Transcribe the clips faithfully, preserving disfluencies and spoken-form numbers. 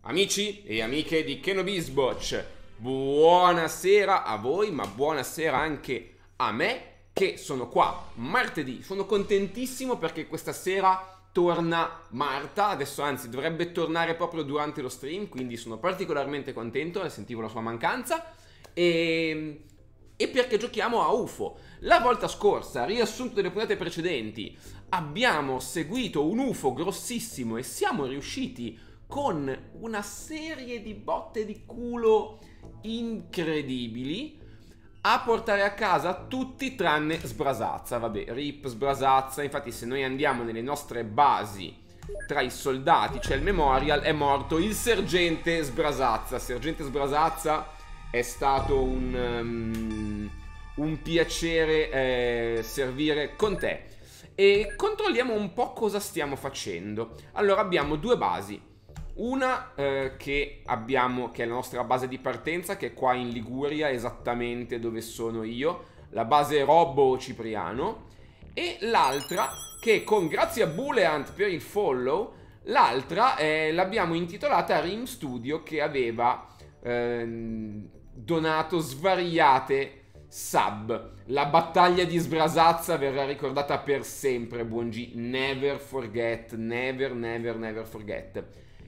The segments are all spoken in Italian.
Amici e amiche di Kenobisboch, buonasera a voi, ma buonasera anche a me che sono qua martedì. Sono contentissimo perché questa sera torna Marta, adesso anzi dovrebbe tornare proprio durante lo stream, quindi sono particolarmente contento, sentivo la sua mancanza, e, e perché giochiamo a U F O. La volta scorsa, riassunto delle puntate precedenti, abbiamo seguito un U F O grossissimo e siamo riusciti con una serie di botte di culo incredibili a portare a casa tutti tranne Sbrasazza. Vabbè, rip Sbrasazza. Infatti se noi andiamo nelle nostre basi, tra i soldati c'è il memorial, è morto il sergente Sbrasazza. Sergente Sbrasazza, è stato un, um, un piacere eh, servire con te. E controlliamo un po' cosa stiamo facendo. Allora abbiamo due basi. Una eh, che abbiamo, che è la nostra base di partenza, che è qua in Liguria, esattamente dove sono io, la base Robbo Cipriano, e l'altra che, con grazie a Booleant per il follow, l'altra eh, l'abbiamo intitolata Rim Studio, che aveva eh, donato svariate sub. La battaglia di Sbrasazza verrà ricordata per sempre, buon G, never forget, never, never, never forget.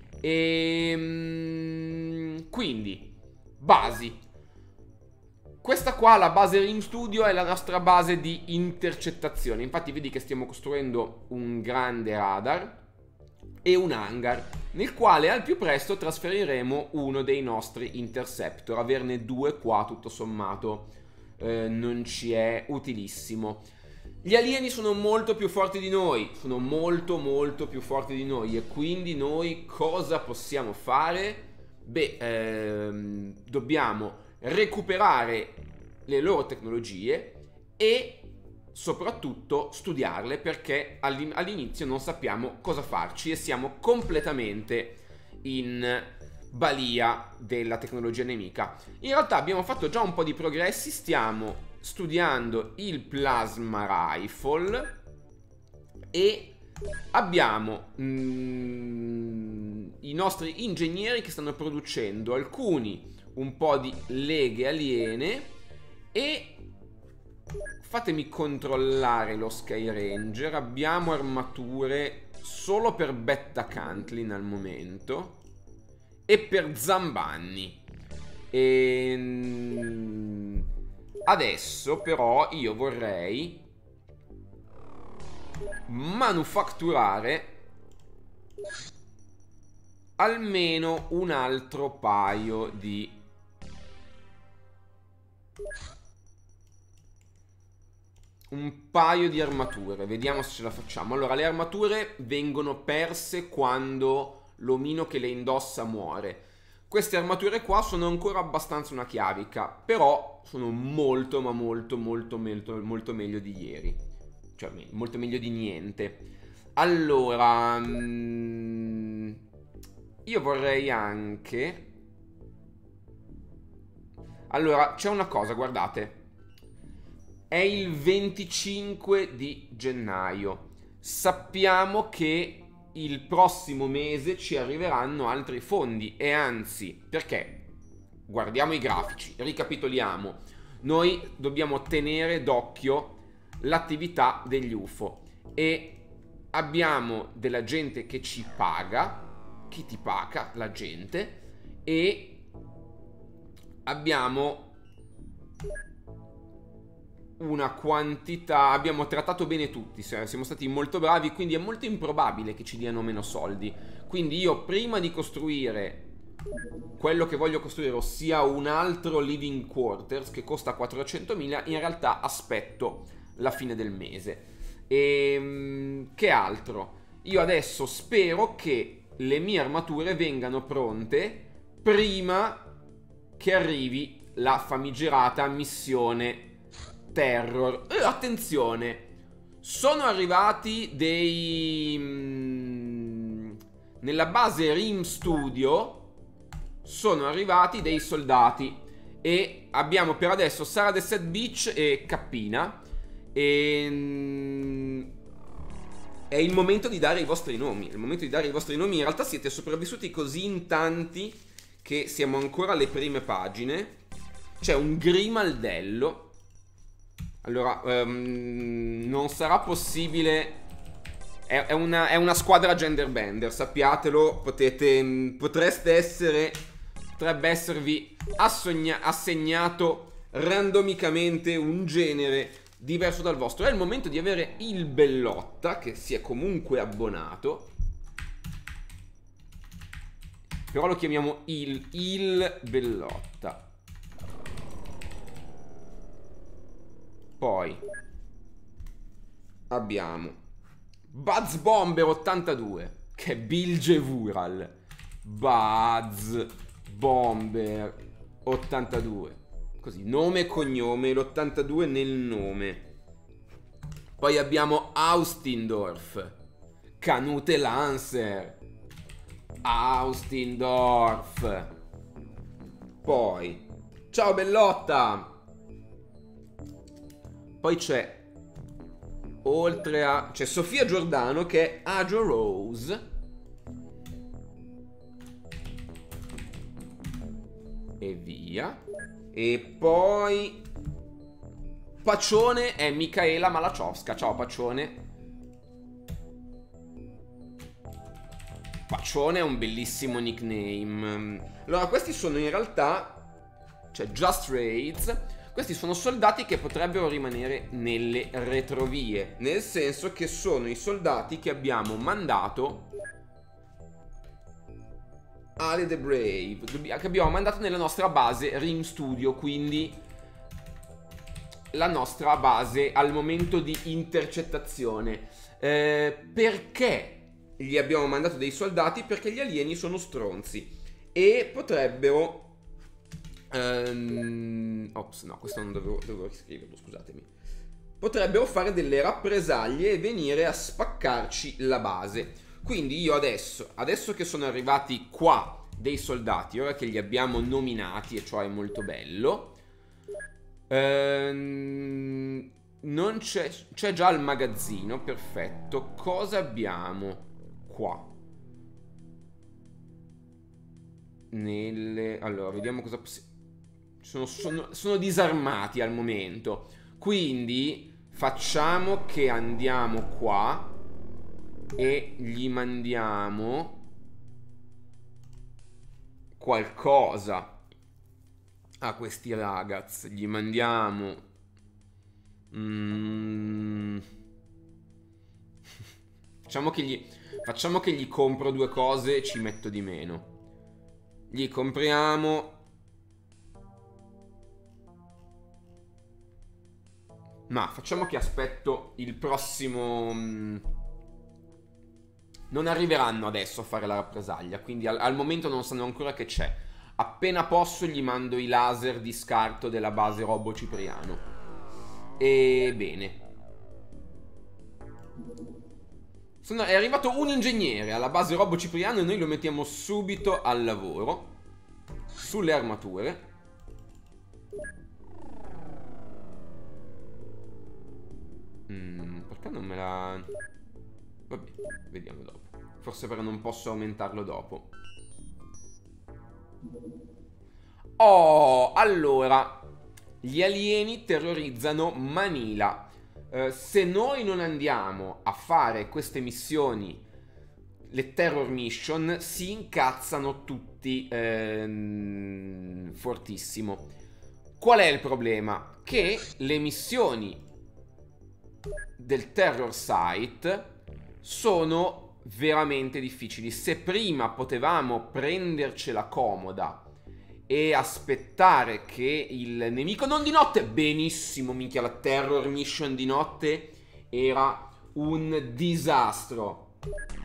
E quindi basi. Questa qua, la base Rim Studio, è la nostra base di intercettazione. Infatti vedi che stiamo costruendo un grande radar e un hangar nel quale al più presto trasferiremo uno dei nostri interceptor. Averne due qua tutto sommato eh, non ci è utilissimo. Gli alieni sono molto più forti di noi, sono molto molto più forti di noi, e quindi noi cosa possiamo fare? Beh, ehm, dobbiamo recuperare le loro tecnologie e soprattutto studiarle, perché all'inizio non sappiamo cosa farci e siamo completamente in balia della tecnologia nemica. In realtà abbiamo fatto già un po' di progressi, stiamo studiando il plasma rifle e abbiamo mm, i nostri ingegneri che stanno producendo alcuni un po' di leghe aliene, e fatemi controllare lo Sky Ranger. Abbiamo armature solo per Betta Cantlin al momento e per Zambanni. E adesso però io vorrei manufatturare almeno un altro paio di un paio di armature. Vediamo se ce la facciamo. Allora, le armature vengono perse quando l'omino che le indossa muore. Queste armature qua sono ancora abbastanza una chiavica, però sono molto ma molto molto molto molto meglio di ieri, cioè molto meglio di niente. Allora mm, io vorrei anche, allora c'è una cosa, guardate, è il venticinque di gennaio, sappiamo che il prossimo mese ci arriveranno altri fondi, e anzi, perché guardiamo i grafici, ricapitoliamo, noi dobbiamo tenere d'occhio l'attività degli U F O e abbiamo della gente che ci paga. Chi ti paga? La gente. E abbiamo una quantità, abbiamo trattato bene tutti, siamo stati molto bravi, quindi è molto improbabile che ci diano meno soldi. Quindi io, prima di costruire quello che voglio costruire, ossia un altro living quarters che costa quattrocentomila, in realtà aspetto la fine del mese. E che altro? Io adesso spero che le mie armature vengano pronte prima che arrivi la famigerata missione Terror. E attenzione, sono arrivati dei mh, nella base Rim Studio sono arrivati dei soldati, e abbiamo per adesso Sara the Sad Beach e Cappina, e mh, è il momento di dare i vostri nomi. È il momento di dare i vostri nomi. In realtà siete sopravvissuti così in tanti che siamo ancora alle prime pagine. C'è un Grimaldello. Allora, um, non sarà possibile. È, è, una, è una squadra gender bender, sappiatelo. Potete, potreste essere, potrebbe esservi assogna, assegnato randomicamente un genere diverso dal vostro. È il momento di avere il Bellotta, che si è comunque abbonato. Però lo chiamiamo il, il Bellotta. Poi abbiamo Buzz Bomber ottantadue, che è Bilgevural. Buzz Bomber ottantadue. Così, nome e cognome, l'ottantadue nel nome. Poi abbiamo Austindorf, Canute Lancer. Austindorf. Poi, ciao Bellotta. Poi c'è, oltre a, c'è Sofia Giordano, che è Agio Rose. E via. E poi Pacione è Michaela Malachowska. Ciao Pacione. Pacione è un bellissimo nickname. Allora, questi sono in realtà, cioè Just Raids, questi sono soldati che potrebbero rimanere nelle retrovie, nel senso che sono i soldati che abbiamo mandato Ale the Brave, che abbiamo mandato nella nostra base Rim Studio, quindi la nostra base al momento di intercettazione. Eh, perché gli abbiamo mandato dei soldati? Perché gli alieni sono stronzi e potrebbero... Um, ops, no, questo non dovevo, dovevo riscriverlo, scusatemi. Potrebbero fare delle rappresaglie e venire a spaccarci la base. Quindi io adesso, adesso che sono arrivati qua dei soldati, ora che li abbiamo nominati, e ciò è molto bello, ehm, non c'è, c'è già il magazzino, perfetto. Cosa abbiamo qua? Nelle... Allora, vediamo cosa possiamo... Sono, sono, sono disarmati al momento. Quindi facciamo che andiamo qua e gli mandiamo qualcosa a questi ragazzi. Gli mandiamo mm... facciamo che gli facciamo che gli compro due cose e ci metto di meno. Gli compriamo, ma facciamo che aspetto il prossimo. Non arriveranno adesso a fare la rappresaglia, quindi al, al momento non sanno ancora che c'è. Appena posso gli mando i laser di scarto della base Robo Cipriano. E bene, sono, è arrivato un ingegnere alla base Robo Cipriano e noi lo mettiamo subito al lavoro sulle armature. Mm, perché non me la... Vabbè, vediamo dopo. Forse però non posso aumentarlo dopo. Oh, allora, gli alieni terrorizzano Manila. Uh, se noi non andiamo a fare queste missioni, le terror mission, si incazzano tutti ehm, fortissimo. Qual è il problema? Che le missioni del terror site sono veramente difficili. Se prima potevamo prendercela comoda e aspettare che il nemico, non di notte, benissimo, minchia, la terror mission di notte era un disastro.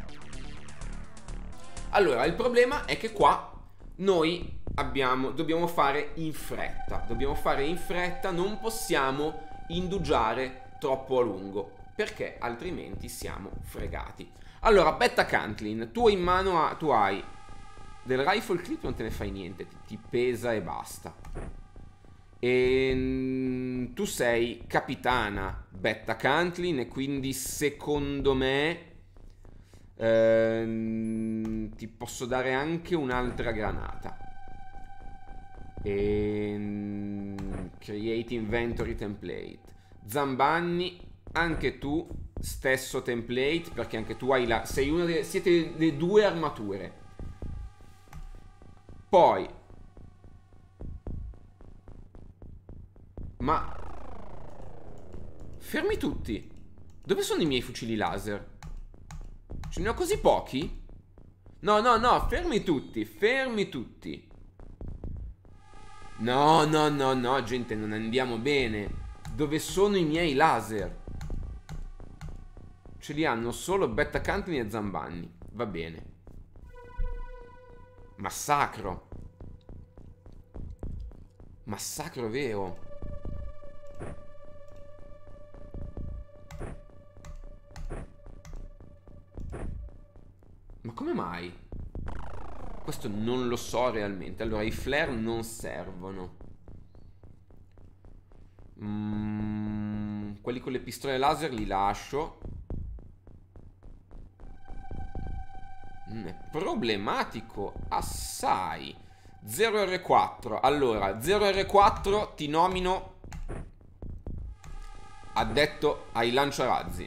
Allora, il problema è che qua noi abbiamo, dobbiamo fare in fretta, dobbiamo fare in fretta, non possiamo indugiare troppo a lungo, perché altrimenti siamo fregati. Allora, Betta Cantlin, tu in mano a, tu hai del rifle clip, non te ne fai niente, ti, ti pesa e basta. E tu sei capitana Betta Cantlin e quindi secondo me Ehm, ti posso dare anche un'altra granata. E... create inventory template. Zambanni, anche tu stesso template, perché anche tu hai la... sei una delle... siete le due armature. Poi ma fermi tutti. Dove sono i miei fucili laser? Ce ne ho così pochi? No, no, no, fermi tutti, fermi tutti. No, no, no, no, gente, non andiamo bene. Dove sono i miei laser? Ce li hanno solo Betta Cantini e Zambanni. Va bene. Massacro. Massacro vero. Ma come mai? Questo non lo so realmente. Allora, i flare non servono. Mm, quelli con le pistole laser li lascio. Mm, è problematico assai. zero erre quattro. Allora, zero erre quattro ti nomino addetto ai lanciarazzi.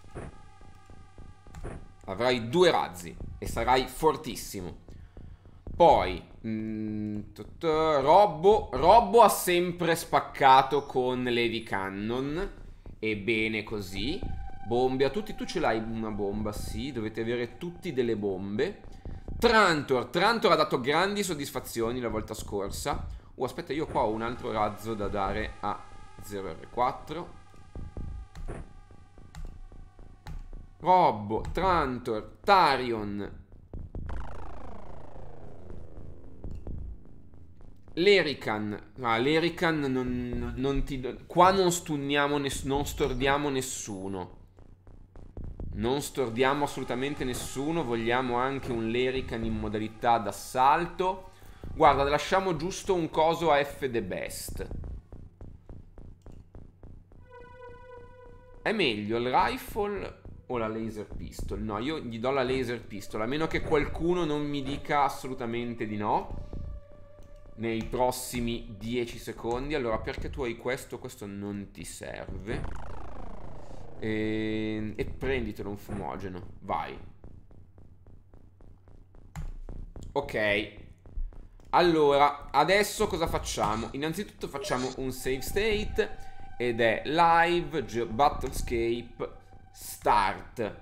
Avrai due razzi e sarai fortissimo. Poi mm, Robbo Robbo ha sempre spaccato con l'heavy cannon. E bene così. Bombe a tutti. Tu ce l'hai una bomba? Sì, dovete avere tutti delle bombe. Trantor Trantor ha dato grandi soddisfazioni la volta scorsa. Oh, aspetta, io qua ho un altro razzo da dare a zero erre quattro. Robbo, Trantor, Tarion, Lerican. Ah, Lerican non, non ti... Qua non stunniamo, ness- non stordiamo nessuno. Non stordiamo assolutamente nessuno. Vogliamo anche un Lerican in modalità d'assalto. Guarda, lasciamo giusto un coso a F the best. È meglio il rifle o la laser pistol? No, io gli do la laser pistol, a meno che qualcuno non mi dica assolutamente di no nei prossimi dieci secondi. Allora, perché tu hai questo? Questo non ti serve. E, e prenditelo un fumogeno. Vai. Ok. Allora, adesso cosa facciamo? Innanzitutto facciamo un save state ed è live battlescape start.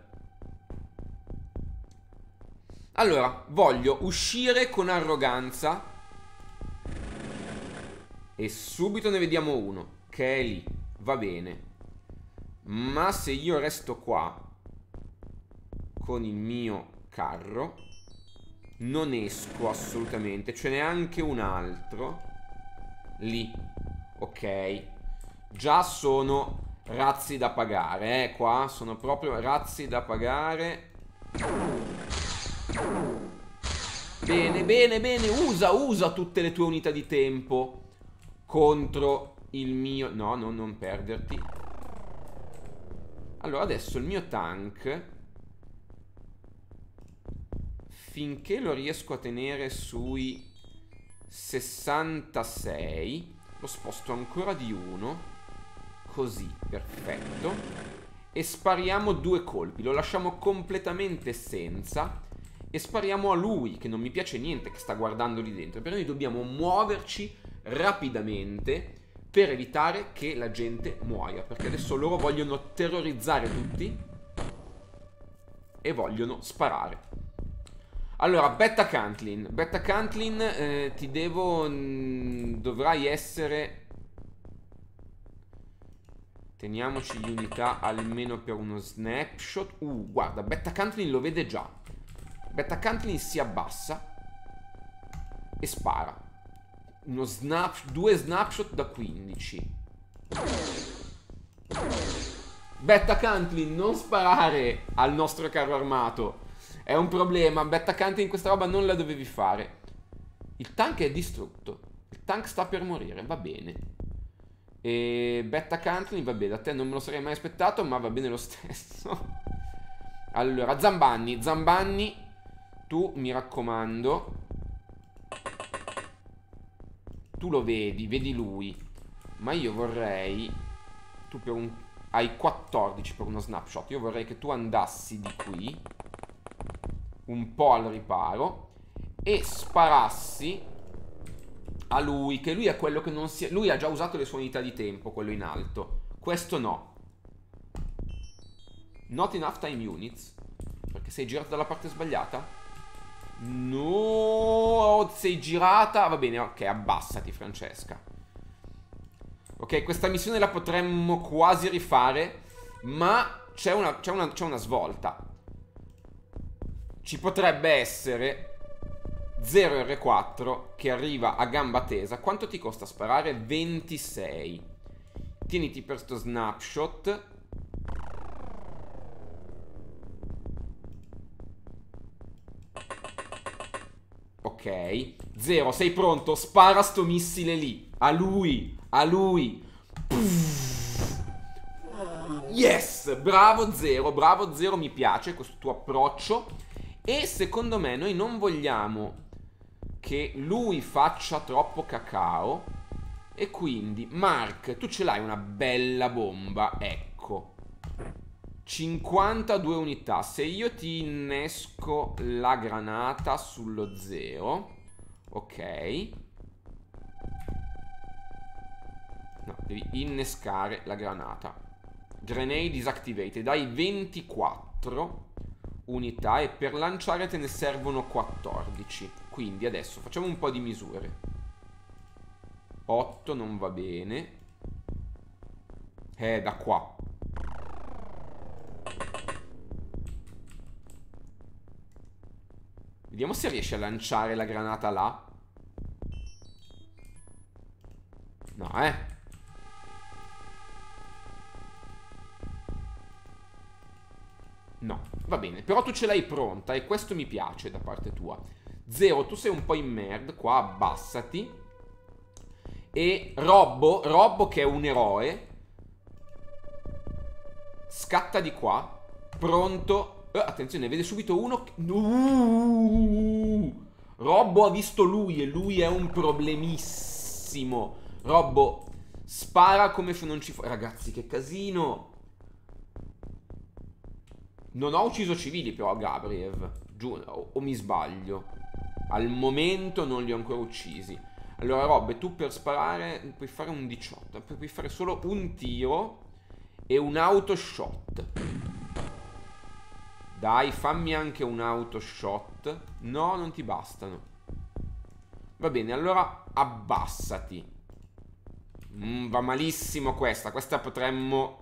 Allora, voglio uscire con arroganza e subito ne vediamo uno che è lì. Va bene. Ma se io resto qua con il mio carro non esco assolutamente. Ce n'è anche un altro lì. Ok. Già sono razzi da pagare, eh, qua sono proprio razzi da pagare. Bene, bene, bene. Usa, usa tutte le tue unità di tempo contro il mio... No, no, non perderti. Allora, adesso il mio tank, finché lo riesco a tenere sui sessantasei, lo sposto ancora di uno. Così, perfetto. E spariamo due colpi. Lo lasciamo completamente senza e spariamo a lui, che non mi piace niente, che sta guardando lì dentro. Però noi dobbiamo muoverci rapidamente per evitare che la gente muoia, perché adesso loro vogliono terrorizzare tutti e vogliono sparare. Allora, Betta Cantlin. Betta Cantlin, eh, ti devo... Mh, dovrai essere... Teniamoci l'unità almeno per uno snapshot. Uh, guarda, Betta Cantlin lo vede già. Betta Cantlin si abbassa e spara. Uno snap, due snapshot da quindici. Betta Cantlin, non sparare al nostro carro armato. È un problema. Betta Cantlin, questa roba non la dovevi fare. Il tank è distrutto. Il tank sta per morire, va bene. E Betta Cantlin, vabbè, da te non me lo sarei mai aspettato, ma va bene lo stesso. Allora, Zambanni, Zambanni, tu mi raccomando, tu lo vedi, vedi lui, ma io vorrei, tu per un, hai quattordici per uno snapshot, io vorrei che tu andassi di qui, un po' al riparo, e sparassi a lui, che lui è quello che non si è, lui ha già usato le sue unità di tempo, quello in alto, questo no. Not enough time units. Perché sei girato dalla parte sbagliata? No, sei girata. Va bene, ok, abbassati, Francesca. Ok, questa missione la potremmo quasi rifare, ma c'è una, c'è una, c'è una svolta. Ci potrebbe essere zero erre quattro che arriva a gamba tesa. Quanto ti costa sparare? ventisei. Tieniti per sto snapshot. Ok, zero, sei pronto? Spara sto missile lì. A lui, a lui. Yes, bravo Zero, bravo Zero, mi piace questo tuo approccio. E secondo me noi non vogliamo che lui faccia troppo cacao. E quindi, Mark, tu ce l'hai una bella bomba, ecco. cinquantadue unità. Se io ti innesco la granata sullo zero, ok, no, devi innescare la granata. Grenade disactivated. Hai ventiquattro unità e per lanciare te ne servono quattordici. Quindi adesso facciamo un po' di misure. otto non va bene. Eh, da qua. Vediamo se riesce a lanciare la granata là. No, eh. No, va bene. Però tu ce l'hai pronta e questo mi piace da parte tua. Zero, tu sei un po' in merd. Qua abbassati. E Robbo, Robbo che è un eroe, scatta di qua. Pronto. Uh, attenzione, vede subito uno. Uh, Robbo ha visto lui e lui è un problemissimo. Robbo spara come se non ci fosse. Ragazzi, che casino. Non ho ucciso civili però, Gabriev. Giù, o, o mi sbaglio? Al momento non li ho ancora uccisi. Allora, Robbe, tu per sparare puoi fare un diciotto. Puoi fare solo un tiro e un autoshot. Dai, fammi anche un autoshot. No, non ti bastano. Va bene, allora abbassati. Mm, va malissimo questa. Questa potremmo...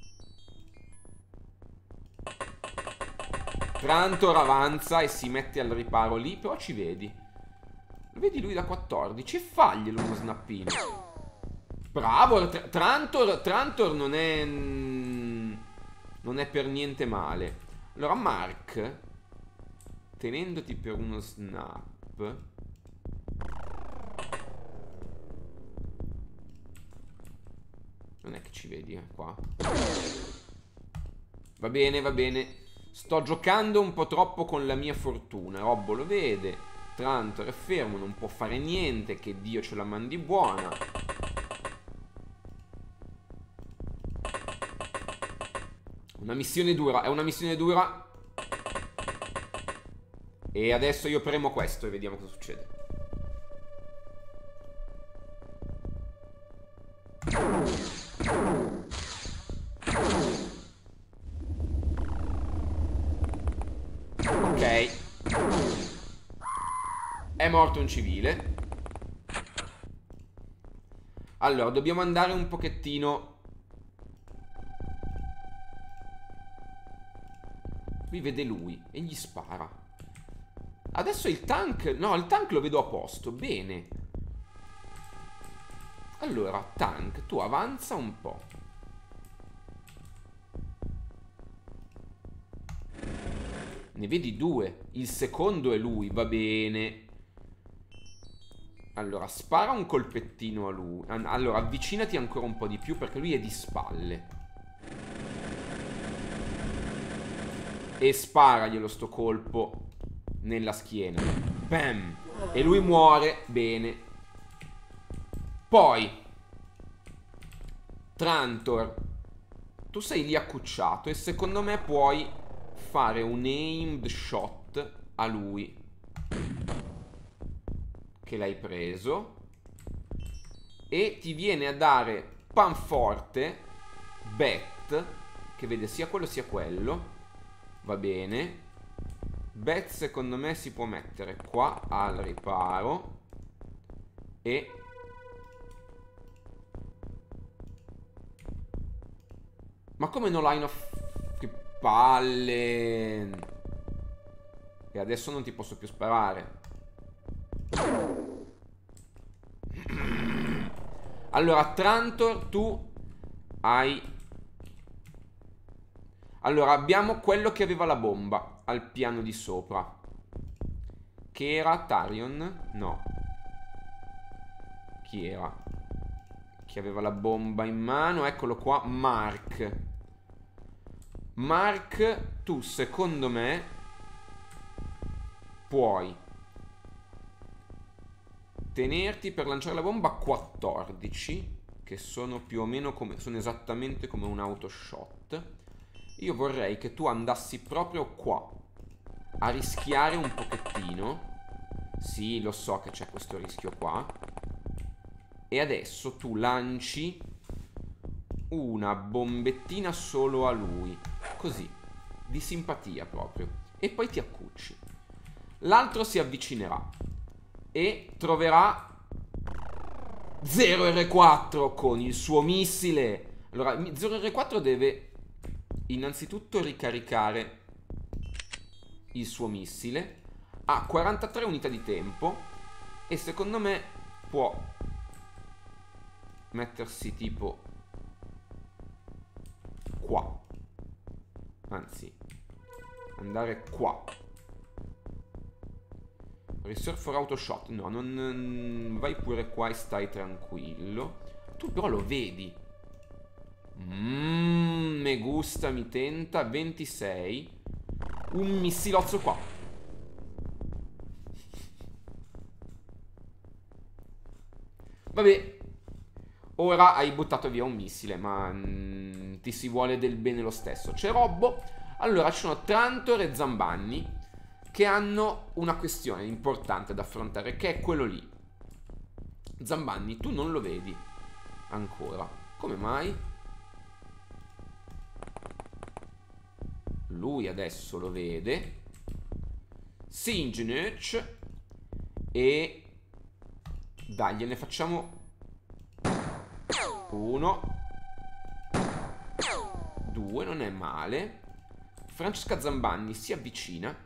Trantor avanza e si mette al riparo lì, però ci vedi. Lo vedi lui da quattordici e faglielo uno snappino. Bravo, Trantor, Trantor non è... Non è per niente male. Allora, Mark, tenendoti per uno snap, non è che ci vedi, eh, qua. Va bene, va bene. Sto giocando un po' troppo con la mia fortuna. Robbo lo vede. Trantor è fermo, non può fare niente. Che Dio ce la mandi buona. Una missione dura, è una missione dura. E adesso io premo questo e vediamo cosa succede. Ok. È morto un civile. Allora, dobbiamo andare un pochettino... Qui vede lui e gli spara. Adesso il tank... No, il tank lo vedo a posto. Bene. Allora, tank, tu avanza un po'. Ne vedi due. Il secondo è lui, va bene. Allora, spara un colpettino a lui. Allora, avvicinati ancora un po' di più perché lui è di spalle. e sparaglielo sto colpo nella schiena. Bam! E lui muore. Bene. Poi Trantor, tu sei lì accucciato e secondo me puoi fare un aimed shot a lui, che l'hai preso, e ti viene a dare Panforte Bet, che vede sia quello sia quello. Va bene. Bet secondo me si può mettere qua al riparo. E ma come non l'hai una f... che palle. E adesso non ti posso più sparare. Allora, Trantor, tu hai... Allora, abbiamo quello che aveva la bomba al piano di sopra, che era Tarion? No. Chi era? Chi aveva la bomba in mano? Eccolo qua, Mark. Mark, tu secondo me puoi tenerti per lanciare la bomba quattordici, che sono più o meno come, sono esattamente come un autoshot. Io vorrei che tu andassi proprio qua a rischiare un pochettino. Sì, lo so che c'è questo rischio qua. E adesso tu lanci una bombettina solo a lui, così, di simpatia proprio, e poi ti accucci. L'altro si avvicinerà e troverà zero erre quattro con il suo missile. Allora, zero erre quattro deve innanzitutto ricaricare il suo missile. Ha quarantatré unità di tempo e secondo me può mettersi tipo qua, anzi andare qua. Reserve for auto shot. No, non vai pure qua e stai tranquillo. Tu però lo vedi. Mmm, me gusta, mi tenta. ventisei. Un missilozzo qua. Vabbè, ora hai buttato via un missile, ma mm, ti si vuole del bene lo stesso. C'è Robbo. Allora ci sono Trantor e Zambanni che hanno una questione importante da affrontare, che è quello lì. Zambanni, tu non lo vedi ancora. Come mai? Lui adesso lo vede. Singenuc. E dai, gliene facciamo uno, due, non è male. Francesca Zambanni si avvicina.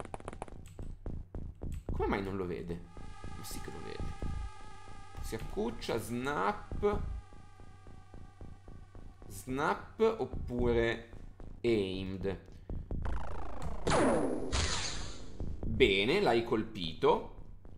Come mai non lo vede? Ma sì che lo vede. Si accuccia, snap. Snap oppure aimed. Bene, l'hai colpito.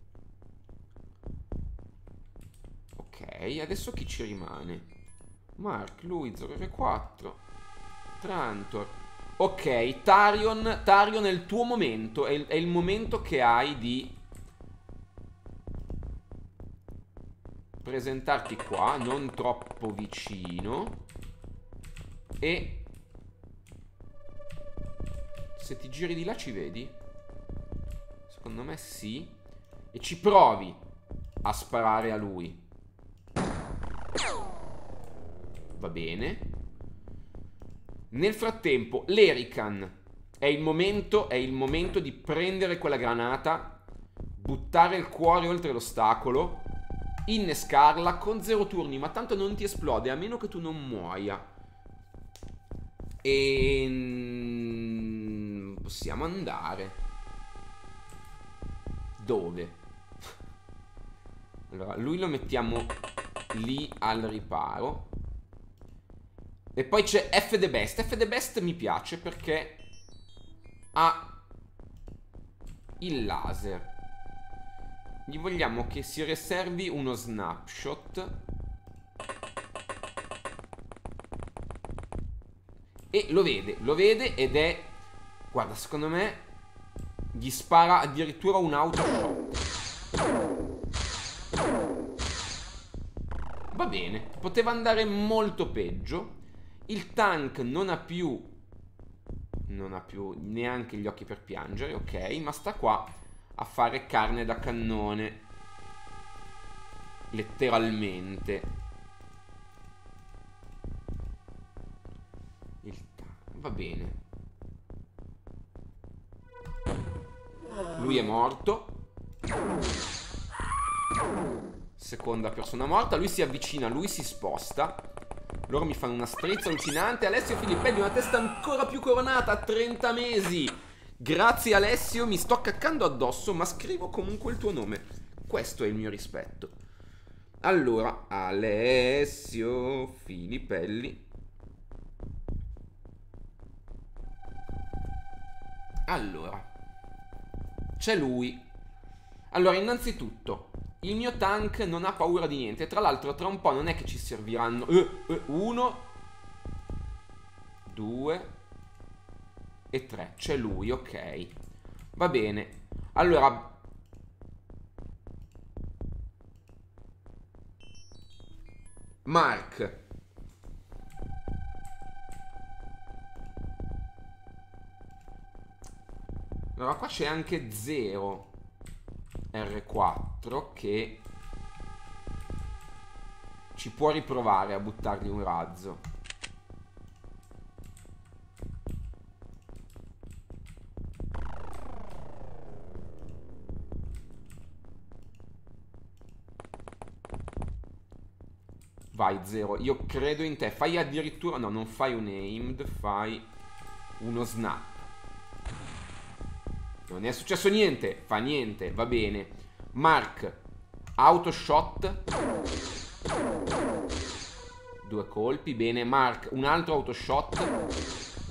Ok, adesso chi ci rimane? Mark, lui, zero erre quattro. Trantor. Ok, Tarion, Tarion è il tuo momento, è il, è il momento che hai di presentarti qua, non troppo vicino, e se ti giri di là ci vedi? Secondo me sì. E ci provi a sparare a lui. Va bene. Nel frattempo, l'Erican, è il momento, è il momento di prendere quella granata, buttare il cuore oltre l'ostacolo, innescarla con zero turni, ma tanto non ti esplode, a meno che tu non muoia. E possiamo andare. Dove? Allora, lui lo mettiamo lì al riparo. E poi c'è F the Best. F the Best mi piace perché ha il laser. Gli vogliamo che si riservi uno snapshot. E lo vede, lo vede ed è Guarda, secondo me gli spara addirittura un autoshot. Va bene, poteva andare molto peggio. Il tank non ha più Non ha più neanche gli occhi per piangere, ok, ma sta qua a fare carne da cannone. Letteralmente. Il tank, va bene. Lui è morto. Seconda persona morta. Lui si avvicina, lui si sposta. Loro mi fanno una strizza allucinante. Alessio Filippelli, una testa ancora più coronata a trenta mesi. Grazie Alessio, mi sto caccando addosso, ma scrivo comunque il tuo nome. Questo è il mio rispetto. Allora, Alessio Filippelli. Allora, c'è lui. Allora, innanzitutto, il mio tank non ha paura di niente. Tra l'altro, tra un po' non è che ci serviranno eh, eh, uno, due e tre. C'è lui, ok. Va bene. Allora, Mark. Allora, qua c'è anche zero R quattro che ci può riprovare a buttargli un razzo. Vai zero, io credo in te. Fai addirittura, no, non fai un aimed, fai uno snap. Non è successo niente, fa niente, va bene. Mark, autoshot. Due colpi, bene. Mark, un altro autoshot.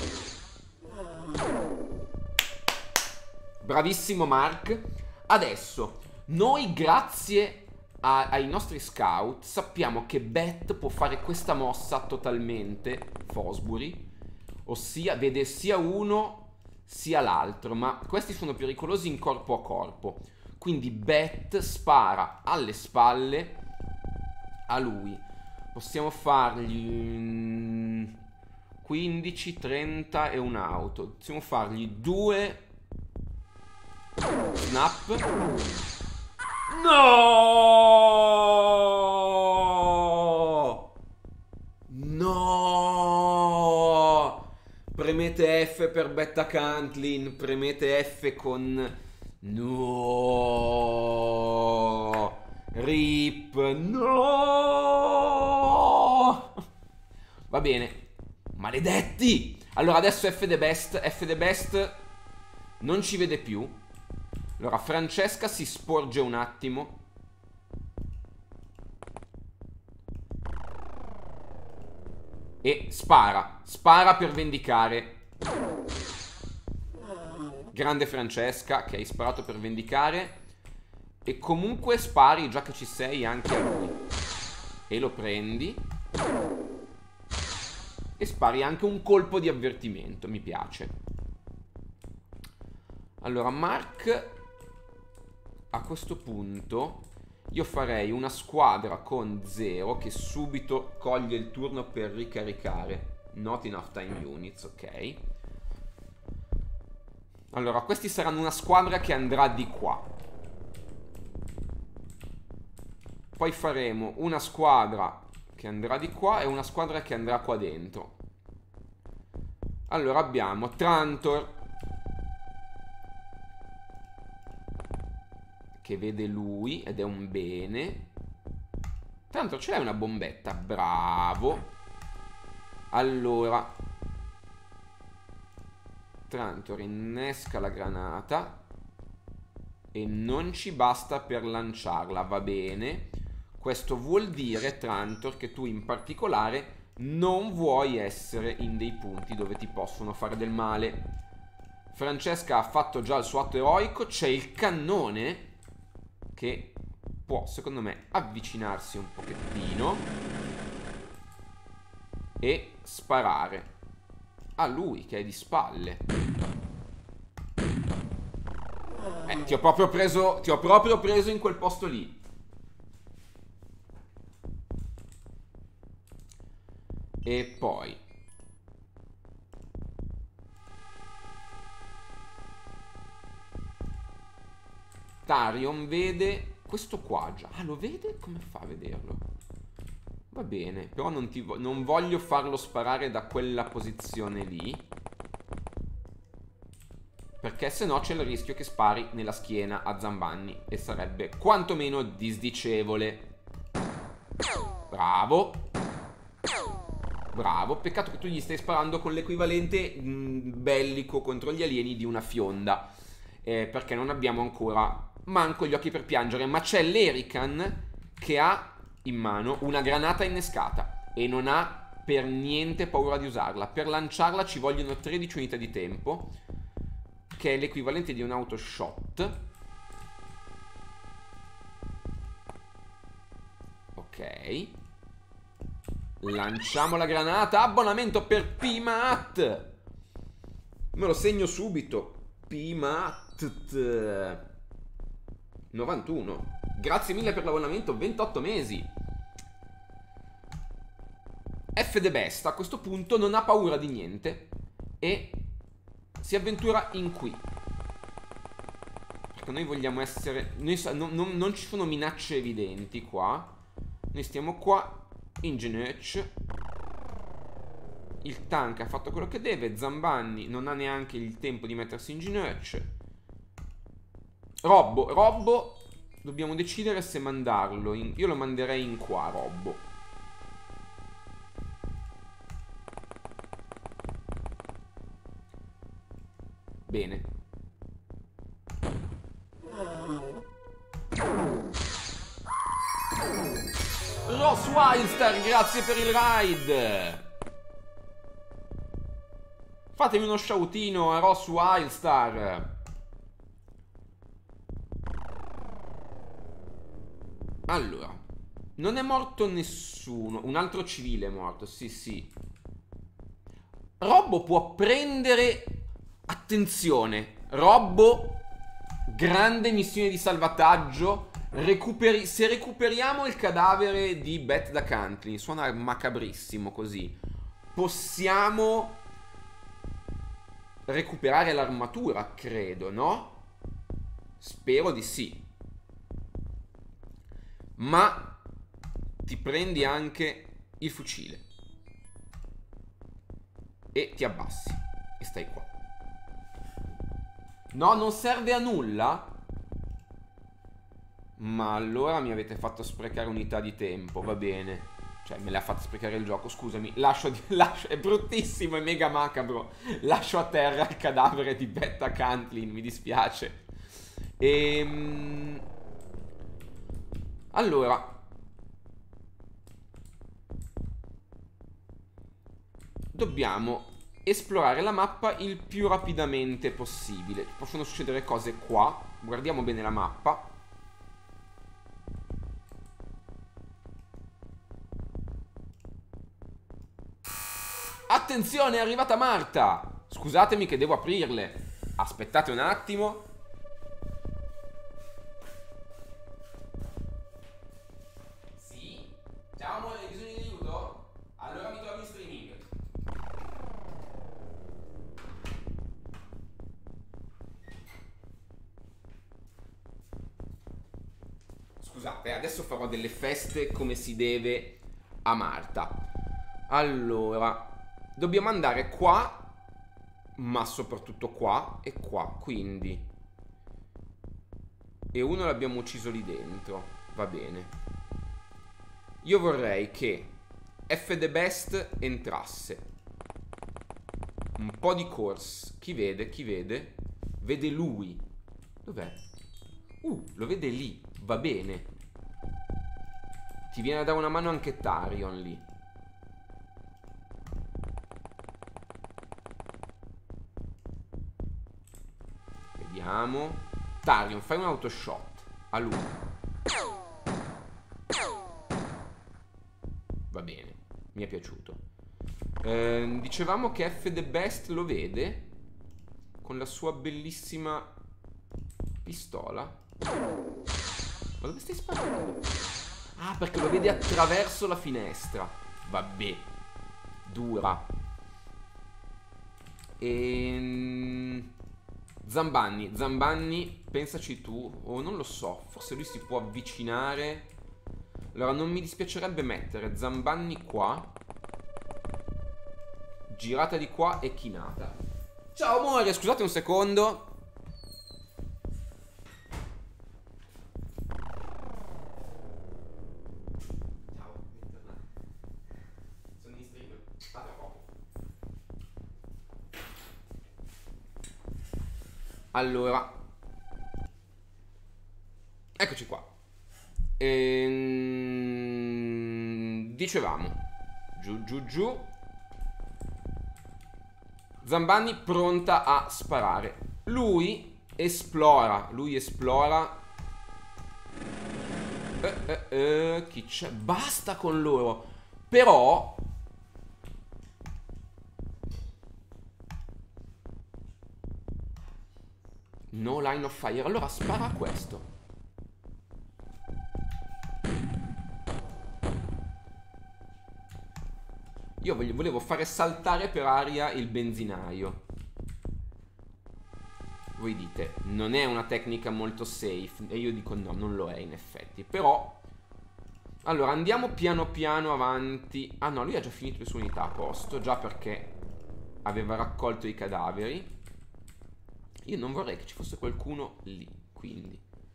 Bravissimo Mark. Adesso, noi grazie a, ai nostri scout sappiamo che Beth può fare questa mossa totalmente Fosbury. Ossia, vede sia uno sia l'altro, ma questi sono pericolosi in corpo a corpo. Quindi Beth spara alle spalle a lui. Possiamo fargli quindici, trenta e un'auto. Possiamo fargli due snap. No! No! Premete F per Betta Cantlin. Premete F con... No! Rip. No! Va bene. Maledetti! Allora adesso F the best. F the best non ci vede più. Allora Francesca si sporge un attimo. E spara. Spara per vendicare. Grande Francesca che hai sparato per vendicare. E comunque spari, già che ci sei, anche a lui. E lo prendi. E spari anche un colpo di avvertimento. Mi piace. Allora Mark, a questo punto io farei una squadra con zero che subito coglie il turno per ricaricare. Not enough time units, ok. Allora, questi saranno una squadra che andrà di qua. Poi faremo una squadra che andrà di qua e una squadra che andrà qua dentro. Allora abbiamo Trantor che vede lui ed è un bene. Trantor, ce l'hai una bombetta? Bravo. Allora Trantor innesca la granata e non ci basta per lanciarla, va bene. Questo vuol dire, Trantor, che tu in particolare non vuoi essere in dei punti dove ti possono fare del male. Francesca ha fatto già il suo atto eroico. C'è il cannone che può, secondo me, avvicinarsi un pochettino e sparare a lui che è di spalle. Eh, ti ho proprio preso, ti ho proprio preso in quel posto lì. E poi Tarion vede questo qua già. Ah, lo vede? Come fa a vederlo? Va bene, però non, ti vo non voglio farlo sparare da quella posizione lì, perché se no c'è il rischio che spari nella schiena a Zambanni e sarebbe quantomeno disdicevole. Bravo. Bravo, peccato che tu gli stai sparando con l'equivalente bellico contro gli alieni di una fionda, eh, perché non abbiamo ancora manco gli occhi per piangere, ma c'è l'Erican che ha in mano una granata innescata e non ha per niente paura di usarla. Per lanciarla ci vogliono tredici unità di tempo, che è l'equivalente di un autoshot. Ok. Lanciamo la granata. Abbonamento per P-Mat. Me lo segno subito. P-Mat novantuno. Grazie mille per l'abbonamento, ventotto mesi. F the Best a questo punto non ha paura di niente e si avventura in qui, perché noi vogliamo essere noi, non, non, non ci sono minacce evidenti qua. Noi stiamo qua in Genech. Il tank ha fatto quello che deve. Zambanni non ha neanche il tempo di mettersi in Genech. Robbo, Robbo dobbiamo decidere se mandarlo in... Io lo manderei in qua, Robbo. Bene. Ross Wildstar, grazie per il raid. Fatemi uno shoutino a Ross Wildstar. Allora, non è morto nessuno. Un altro civile è morto, sì sì. Robbo può prendere... Attenzione, Robbo, grande missione di salvataggio. Recuperi... Se recuperiamo il cadavere di Beth da Cantlin, suona macabrissimo così, possiamo recuperare l'armatura, credo, no? Spero di sì. Ma ti prendi anche il fucile e ti abbassi e stai qua. No, non serve a nulla? Ma allora mi avete fatto sprecare unità di tempo, va bene. Cioè, me l'ha fatto sprecare il gioco, scusami. Lascio, di, lascio è bruttissimo, è mega macabro. Lascio a terra il cadavere di Beth Cantlin, mi dispiace. Ehm... Allora, dobbiamo esplorare la mappa il più rapidamente possibile. Possono succedere cose qua. Guardiamo bene la mappa. Attenzione, è arrivata Marta. Scusatemi che devo aprirle. Aspettate un attimo. Sì? Ciao amore, hai bisogno di aiuto? Allora mi trovi in streaming. Scusate, adesso farò delle feste come si deve a Marta. Allora, dobbiamo andare qua, ma soprattutto qua e qua, quindi... E uno l'abbiamo ucciso lì dentro, va bene. Io vorrei che F the Best entrasse. Un po' di course. Chi vede? Chi vede? Vede lui. Dov'è? Uh, lo vede lì, va bene. Ti viene a dare una mano anche Tarion lì. Vediamo. Tarion, fai un autoshot a lui. Va bene, mi è piaciuto. eh, Dicevamo che F the Best lo vede con la sua bellissima pistola. Ma dove stai sparando? Ah, perché lo vedi attraverso la finestra. Vabbè. Dura. Ehm... Zambanni. Zambanni, pensaci tu. O oh, non lo so. Forse lui si può avvicinare. Allora, non mi dispiacerebbe mettere Zambanni qua. Girata di qua e chinata. Ciao amore, scusate un secondo. Allora, eccoci qua. Ehm, dicevamo, giù giù giù. Zambanni pronta a sparare. Lui esplora, lui esplora. Eh, eh, eh, chi c'è? Basta con loro. Però no line of fire. Allora spara a questo. Io voglio, volevo fare saltare per aria il benzinaio. Voi dite, non è una tecnica molto safe. E io dico no, non lo è in effetti. Però allora andiamo piano piano avanti. Ah no, lui ha già finito le sue unità a posto. Già perché aveva raccolto i cadaveri. Io non vorrei che ci fosse qualcuno lì, quindi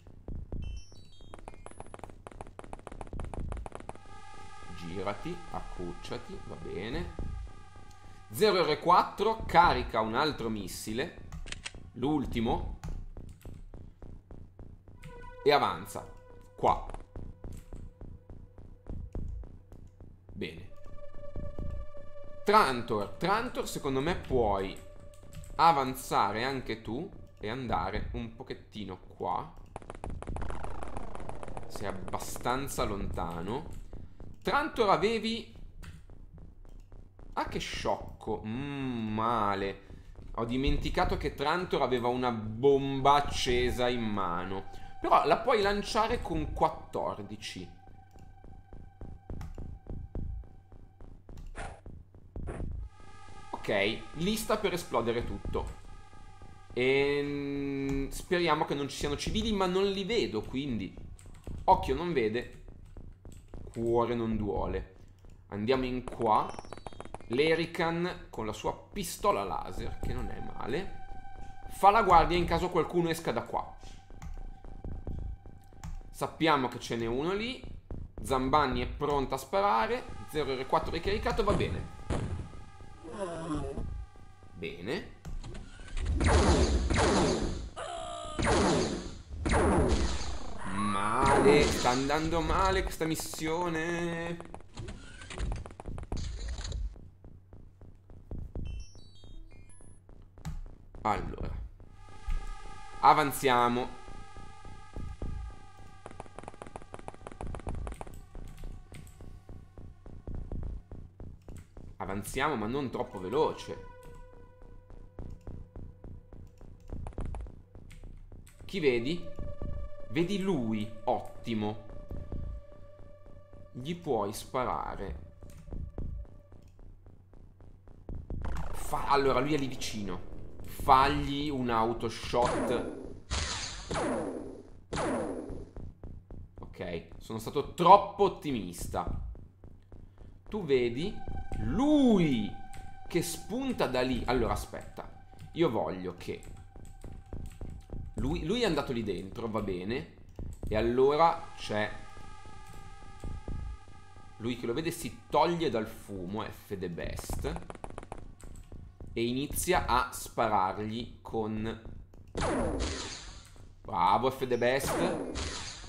girati, accucciati, va bene. zero R quattro carica un altro missile, l'ultimo, e avanza qua. Bene. Trantor, Trantor secondo me puoi avanzare anche tu e andare un pochettino qua. Sei abbastanza lontano. Trantor avevi... Ah, che sciocco. Mm, male. Ho dimenticato che Trantor aveva una bomba accesa in mano. Però la puoi lanciare con quattordici. Ok, lì sta per esplodere tutto. E speriamo che non ci siano civili, ma non li vedo, quindi occhio non vede, cuore non duole. Andiamo in qua. L'Erican con la sua pistola laser, che non è male, fa la guardia in caso qualcuno esca da qua. Sappiamo che ce n'è uno lì. Zambanni è pronta a sparare. zero R quattro ricaricato, va bene. Bene. Male, sta andando male questa missione. Allora, avanziamo. Avanziamo, ma non troppo veloce. Chi vedi? Vedi lui, ottimo. Gli puoi sparare. Fa... Allora, lui è lì vicino. Fagli un autoshot. Ok, sono stato troppo ottimista. Tu vedi lui che spunta da lì. Allora aspetta, io voglio che lui, lui è andato lì dentro, va bene. E allora c'è lui che lo vede, si toglie dal fumo, F the best, e inizia a sparargli con... Bravo, F the best.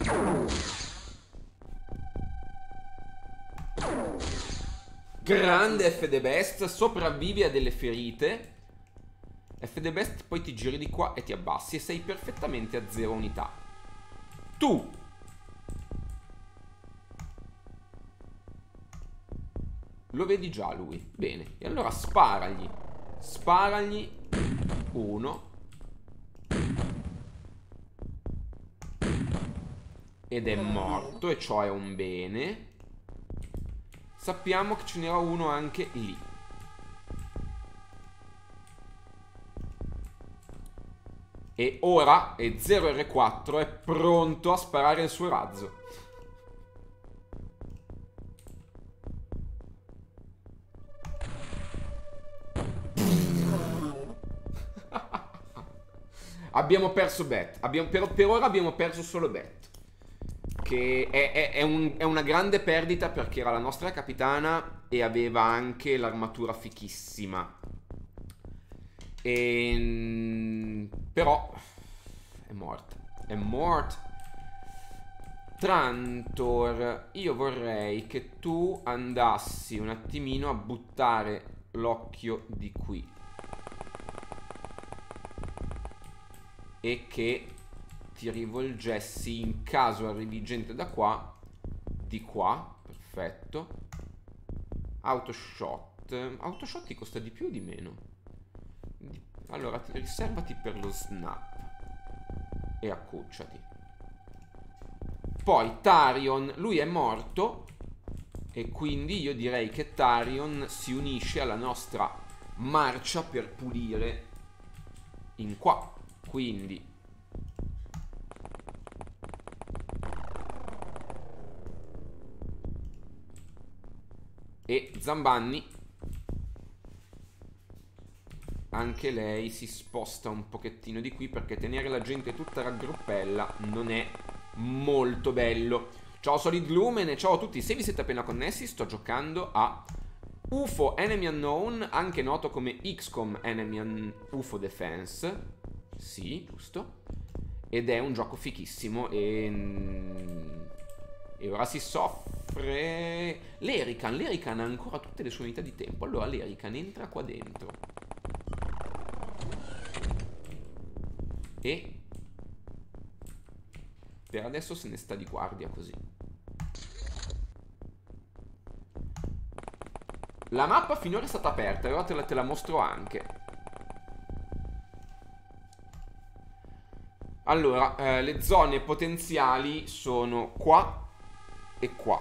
Grande F the best, sopravvivi a delle ferite. F the best, poi ti giri di qua e ti abbassi e sei perfettamente a zero unità. Tu lo vedi già lui. Bene, e allora sparagli. Sparagli. Uno. ed è morto, e ciò è un bene. Sappiamo che ce n'era uno anche lì. E ora E zero erre quattro è pronto a sparare il suo razzo. Abbiamo perso Bet. Abbiamo, per, per ora abbiamo perso solo Bet. Che è, è, è, un, è una grande perdita, perché era la nostra capitana e aveva anche l'armatura fichissima. E, però è morta. È morta. Trantor, io vorrei che tu andassi un attimino a buttare l'occhio di qui. E che ti rivolgessi, in caso arrivi gente da qua, di qua. Perfetto. Autoshot. Autoshot ti costa di più o di meno? Di... Allora ti... riservati per lo snap e accucciati. Poi Tarion, lui è morto, e quindi io direi che Tarion si unisce alla nostra marcia per pulire in qua. Quindi e Zambanni, anche lei si sposta un pochettino di qui, perché tenere la gente tutta raggruppella non è molto bello. Ciao Solid Lumen e ciao a tutti. Se vi siete appena connessi, sto giocando a U F O Enemy Unknown, anche noto come X COM Enemy Un U F O Defense. Sì, giusto. Ed è un gioco fichissimo. E, e ora si soffre. L'Erican, l'Erican ha ancora tutte le sue unità di tempo. Allora l'Erican entra qua dentro e per adesso se ne sta di guardia così. La mappa finora è stata aperta, allora te la, te la mostro anche. Allora, eh, le zone potenziali sono qua e qua.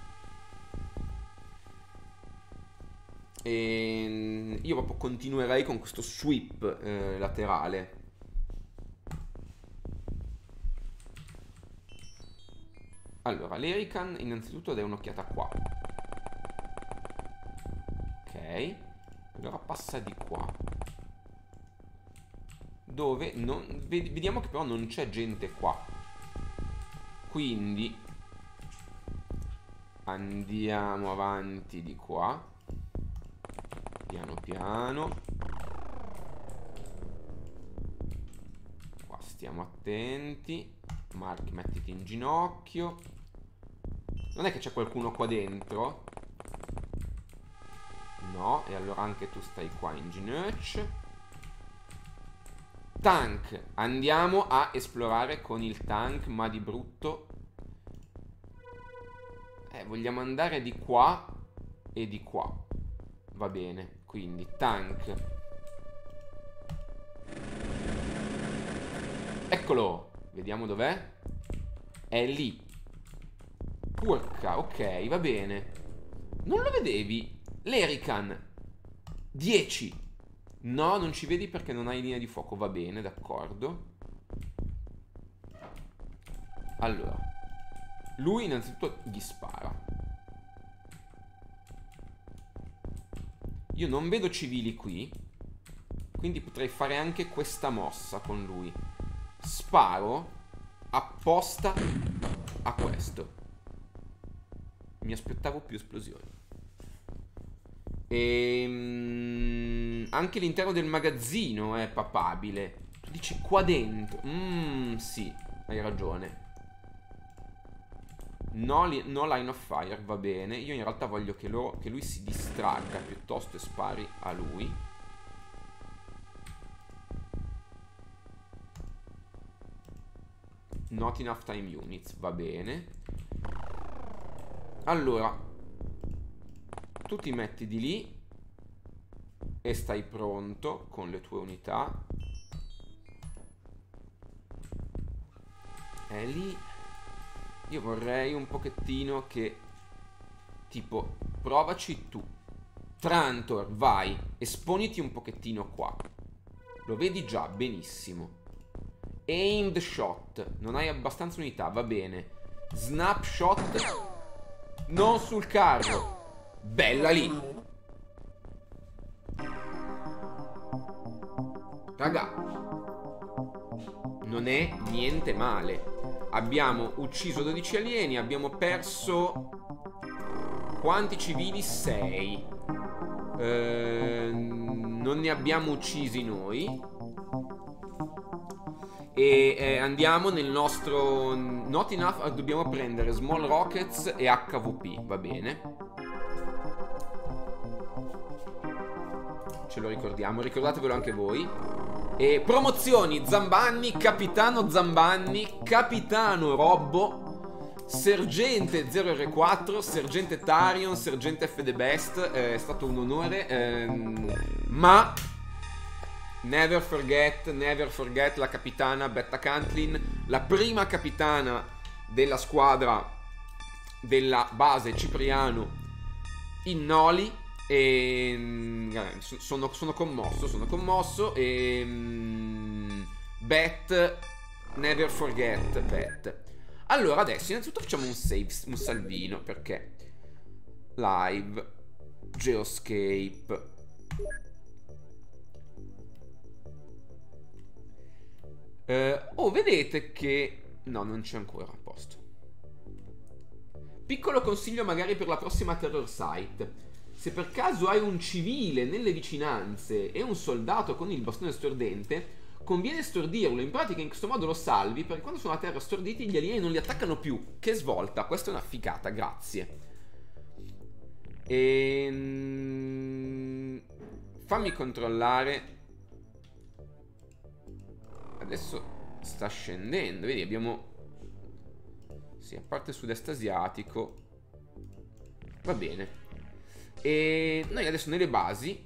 E io proprio continuerei con questo sweep eh, laterale. Allora, l'Erican innanzitutto dà un'occhiata qua. Ok. Allora passa di qua. Dove non... Vediamo che però non c'è gente qua. Quindi andiamo avanti di qua. Piano piano. Qua stiamo attenti. Mark, mettiti in ginocchio. Non è che c'è qualcuno qua dentro? No, e allora anche tu stai qua in ginocchio. Tank, andiamo a esplorare con il tank, ma di brutto. Eh, vogliamo andare di qua e di qua. Va bene, quindi tank. Eccolo, vediamo dov'è. È lì. Urca, ok, va bene. Non lo vedevi? L'Erican dieci. No, non ci vedi perché non hai linea di fuoco. Va bene, d'accordo. Allora, lui innanzitutto gli spara. Io non vedo civili qui, quindi potrei fare anche questa mossa con lui. Sparo apposta a questo. Mi aspettavo più esplosioni. E anche l'interno del magazzino è papabile. Tu dici qua dentro. Mmm, sì, hai ragione. No, no line of fire, va bene. Io in realtà voglio che, lo, che lui si distragga piuttosto e spari a lui. Not enough time units, va bene. Allora, tu ti metti di lì e stai pronto con le tue unità. È lì. Io vorrei un pochettino che... Tipo, provaci tu. Trantor, vai. Esponiti un pochettino qua. Lo vedi già, benissimo. Aimed shot. Non hai abbastanza unità, va bene. Snapshot. Non sul carro. Bella lì. Raga, non è niente male. Abbiamo ucciso dodici alieni. Abbiamo perso... Quanti civili? sei. Eh, non ne abbiamo uccisi noi. E eh, andiamo nel nostro... Not enough. Dobbiamo prendere small rockets e H V P. Va bene. Ce lo ricordiamo. Ricordatevelo anche voi. E promozioni. Zambanni, capitano Zambanni, capitano Robbo, sergente zero R quattro, sergente Tarion, sergente F The Best. eh, È stato un onore, ehm, ma never forget, never forget la capitana Betta Cantlin, la prima capitana della squadra della base Cipriano in Noli. E sono, sono commosso, sono commosso. E Bet, never forget Bet. Allora adesso innanzitutto facciamo un save, un salvino, perché live Geoscape. eh, Oh, vedete che... No, non c'è ancora a posto. Piccolo consiglio magari per la prossima terror site: se per caso hai un civile nelle vicinanze e un soldato con il bastone stordente, conviene stordirlo. In pratica in questo modo lo salvi, perché quando sono a terra storditi gli alieni non li attaccano più. Che svolta, questa è una figata, grazie. E... fammi controllare. Adesso sta scendendo, vedi, abbiamo... Sì, a parte il sud-est asiatico. Va bene. E noi adesso nelle basi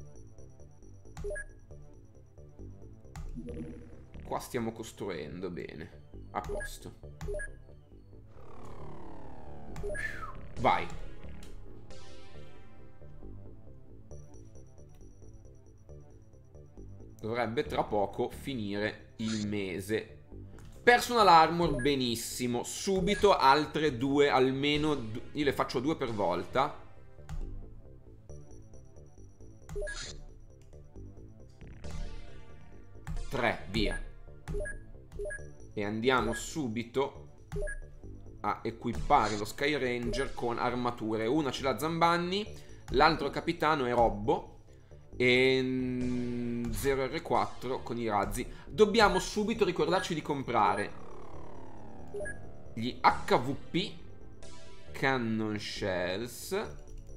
qua stiamo costruendo bene. A posto. Vai. Dovrebbe tra poco finire il mese. Personal armor, benissimo. Subito altre due, almeno. Io le faccio due per volta. Tre, via. E andiamo subito a equipare lo Sky Ranger con armature. Una ce l'ha Zambanni, l'altro capitano è Robbo. E zero R quattro con i razzi. Dobbiamo subito ricordarci di comprare gli H V P, Cannon Shells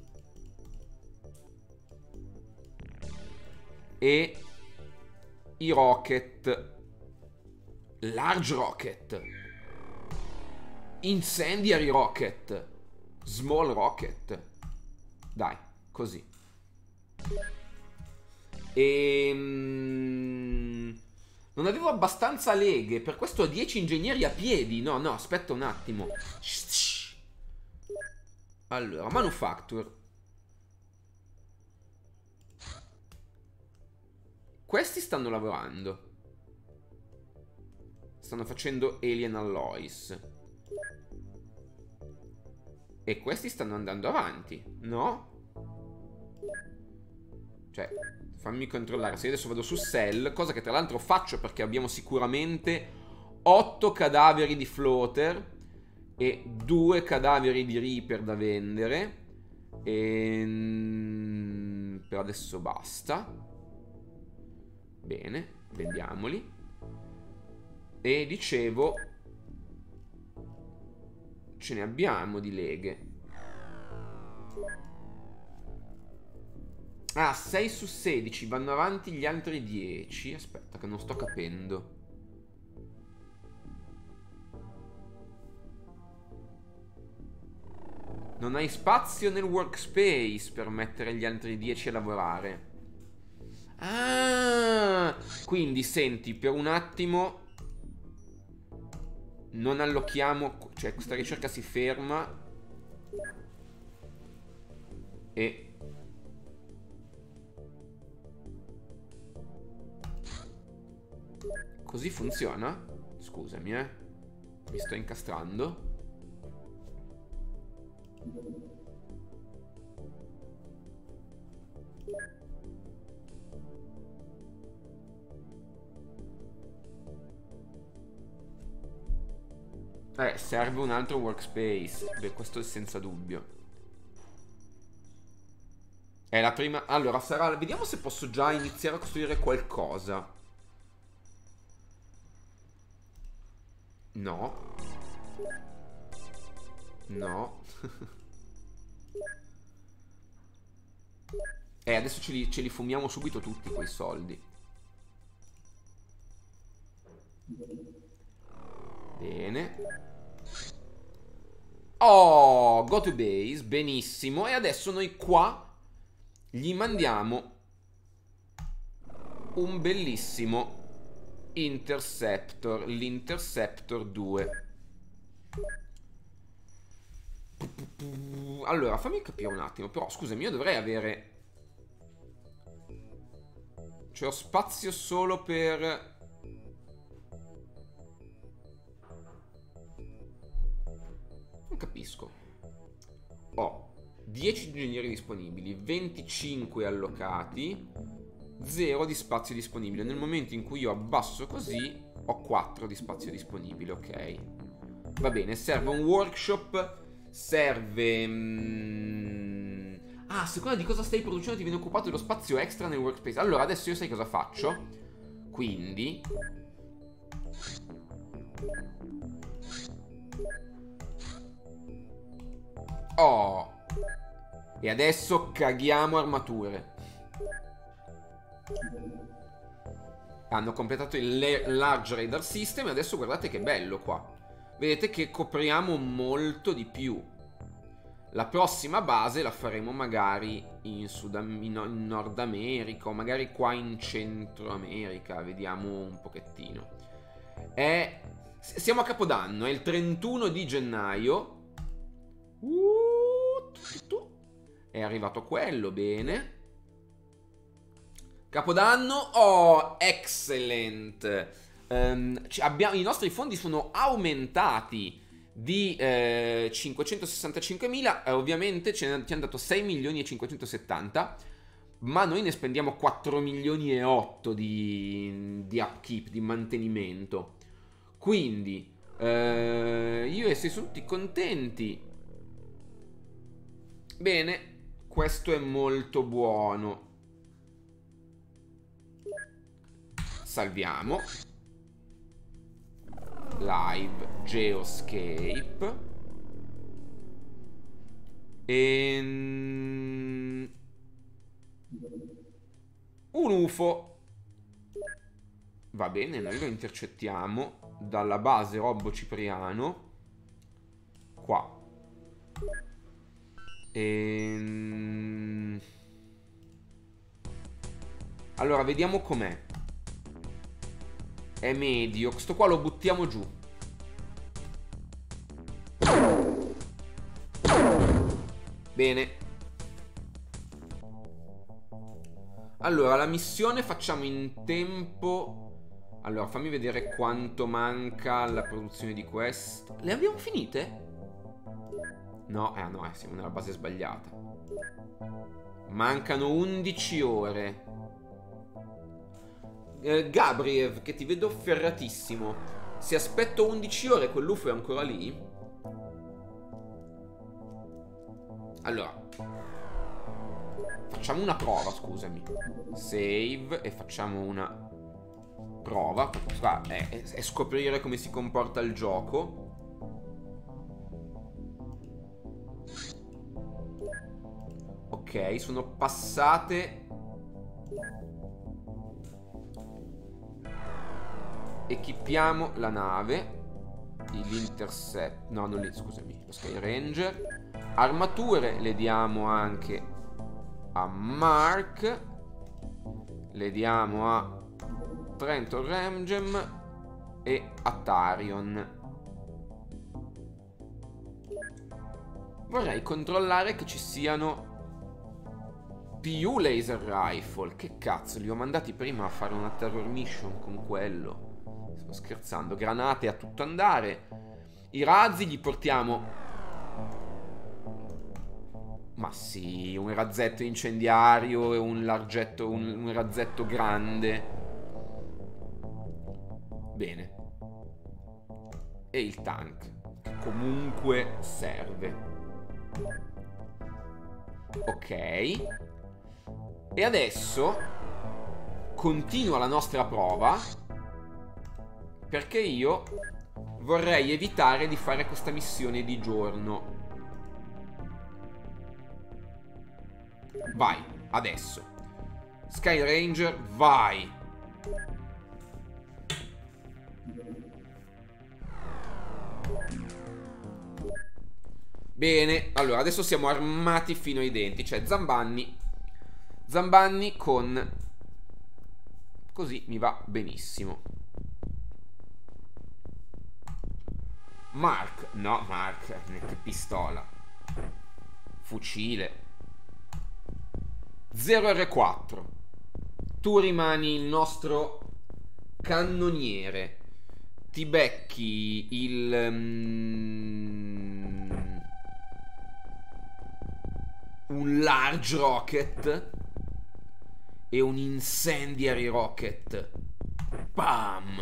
e i rocket, large rocket, incendiary rocket, small rocket. Dai, così. E non avevo abbastanza leghe, per questo ho dieci ingegneri a piedi. No, no, aspetta un attimo. Allora, manufacture. Questi stanno lavorando. Stanno facendo Alien Alloys. E questi stanno andando avanti, no? Cioè, fammi controllare. Se io adesso vado su Cell, cosa che tra l'altro faccio perché abbiamo sicuramente otto cadaveri di floater e due cadaveri di Reaper da vendere. E... per adesso basta. Bene, vendiamoli. E dicevo, ce ne abbiamo di leghe. Ah, sei su sedici, vanno avanti gli altri dieci. Aspetta che non sto capendo. Non hai spazio nel workspace per mettere gli altri dieci a lavorare. Ah, quindi senti, per un attimo non allochiamo, cioè questa ricerca si ferma e così funziona? Scusami, eh. Mi sto incastrando. Eh, serve un altro workspace. Beh, questo è senza dubbio. È la prima... Allora, sarà... Vediamo se posso già iniziare a costruire qualcosa. No. No. Eh, adesso ce li, ce li fumiamo subito tutti quei soldi. Bene. Oh, go to base, benissimo. E adesso noi qua gli mandiamo un bellissimo interceptor, l'interceptor due. Allora, fammi capire un attimo. Però, scusami, io dovrei avere... Cioè, ho spazio solo per... Non capisco. Ho dieci ingegneri disponibili, venticinque allocati, zero di spazio disponibile. Nel momento in cui io abbasso così, ho quattro di spazio disponibile, ok. Va bene, serve un workshop, serve... Mm... Ah, a seconda di cosa stai producendo ti viene occupato dello spazio extra nel workspace. Allora, adesso io sai cosa faccio? Quindi... Oh! E adesso caghiamo armature. Hanno completato il Large Radar System e adesso guardate che bello qua. Vedete che copriamo molto di più. La prossima base la faremo magari in, Sud in Nord America o magari qua in Centro America. Vediamo un pochettino. È... Siamo a Capodanno, è il trentuno di gennaio. Uh, tu, tu. È arrivato quello, bene. Capodanno, oh, excellent. Um, abbiamo, i nostri fondi sono aumentati di eh, cinquecentosessantacinquemila. eh, Ovviamente ci hanno dato sei milioni e cinquecentosettanta, ma noi ne spendiamo quattro milioni e otto di, di upkeep, di mantenimento. Quindi eh, io e sei sono tutti contenti. Bene, questo è molto buono. Salviamo. Live Geoscape. E... un U F O. Va bene, noi lo intercettiamo dalla base Robbo Cipriano. Qua. E... allora, vediamo com'è. È medio. Questo qua lo buttiamo giù. Bene. Allora, la missione facciamo in tempo. Allora, fammi vedere quanto manca alla produzione di questo. Le abbiamo finite? No, eh no, eh, siamo nella base sbagliata. Mancano undici ore. eh, Gabriev, che ti vedo ferratissimo. Se aspetto undici ore, quell'U F O è ancora lì? Allora, facciamo una prova, scusami. Save e facciamo una prova. Questa è, è, è scoprire come si comporta il gioco. Ok, sono passate. Equipiamo la nave. L'intercept. No, non lì, scusami. Lo Sky Ranger. Armature le diamo anche a Mark. Le diamo a Trenton Ramgem e a Tarion. vorrei controllare che ci siano più laser rifle. Che cazzo, li ho mandati prima a fare una terror mission con quello. Sto scherzando. Granate a tutto andare. I razzi gli portiamo... Ma sì, un razzetto incendiario e un largetto, un, un razzetto grande. Bene. E il tank, che comunque serve. Ok. E adesso continua la nostra prova, perché io vorrei evitare di fare questa missione di giorno. Vai, adesso. Sky Ranger, vai. Bene, allora adesso siamo armati fino ai denti. Cioè Zambanni. Zambanni con... Così mi va benissimo. Mark. No, Mark. Che pistola. Fucile. zero erre quattro. Tu rimani il nostro cannoniere. Ti becchi il... Um, un large rocket e un incendiary rocket. Bam!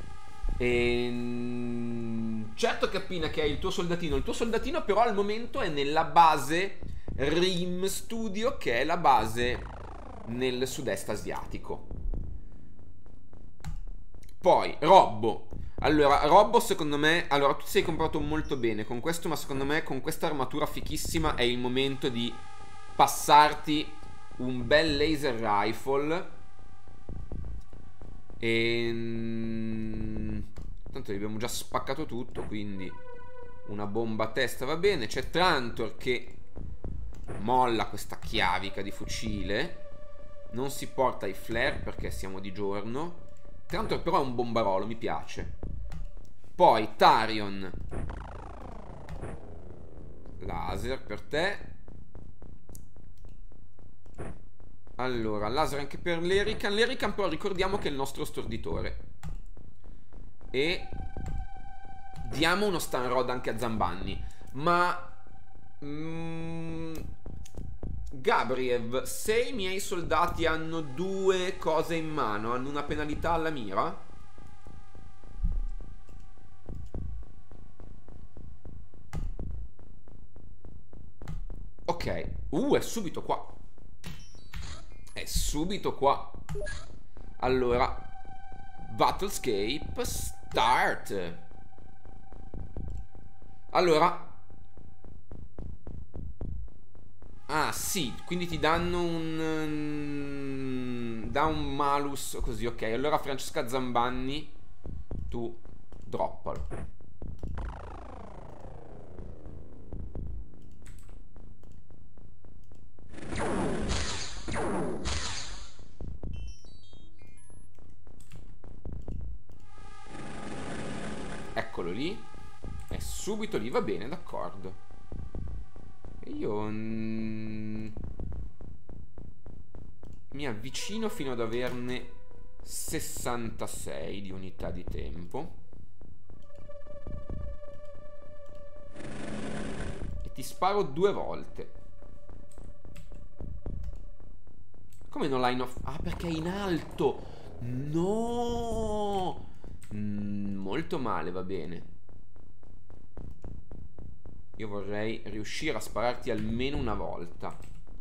E... certo Cappina che hai il tuo soldatino. Il tuo soldatino però al momento è nella base Rim Studio, che è la base nel sud-est asiatico. Poi Robbo. Allora Robbo secondo me... Allora tu ti sei comprato molto bene con questo, ma secondo me con questa armatura fichissima è il momento di passarti un bel laser rifle. E... tanto abbiamo già spaccato tutto, quindi una bomba a testa va bene. C'è Trantor che molla questa chiavica di fucile. Non si porta i flare perché siamo di giorno. Trantor però è un bombarolo, mi piace. Poi Tarion. Laser per te. Allora, laser anche per l'Erican. L'Erican però ricordiamo che è il nostro storditore. E diamo uno stun rod anche a Zambanni. Ma mm, Gabriev, se i miei soldati hanno due cose in mano, hanno una penalità alla mira? Ok. Uh, è subito qua. È subito qua. Allora, Battlescape start. Allora, ah sì, quindi ti danno un da un malus così, ok. Allora Francesca Zambanni, tu droppalo. Eccolo lì. È subito lì, va bene, d'accordo. Io mm, mi avvicino fino ad averne sessantasei di unità di tempo. E ti sparo due volte. Come non line of... Ah, perché è in alto. No. Mm, molto male, va bene. Io vorrei riuscire a spararti almeno una volta.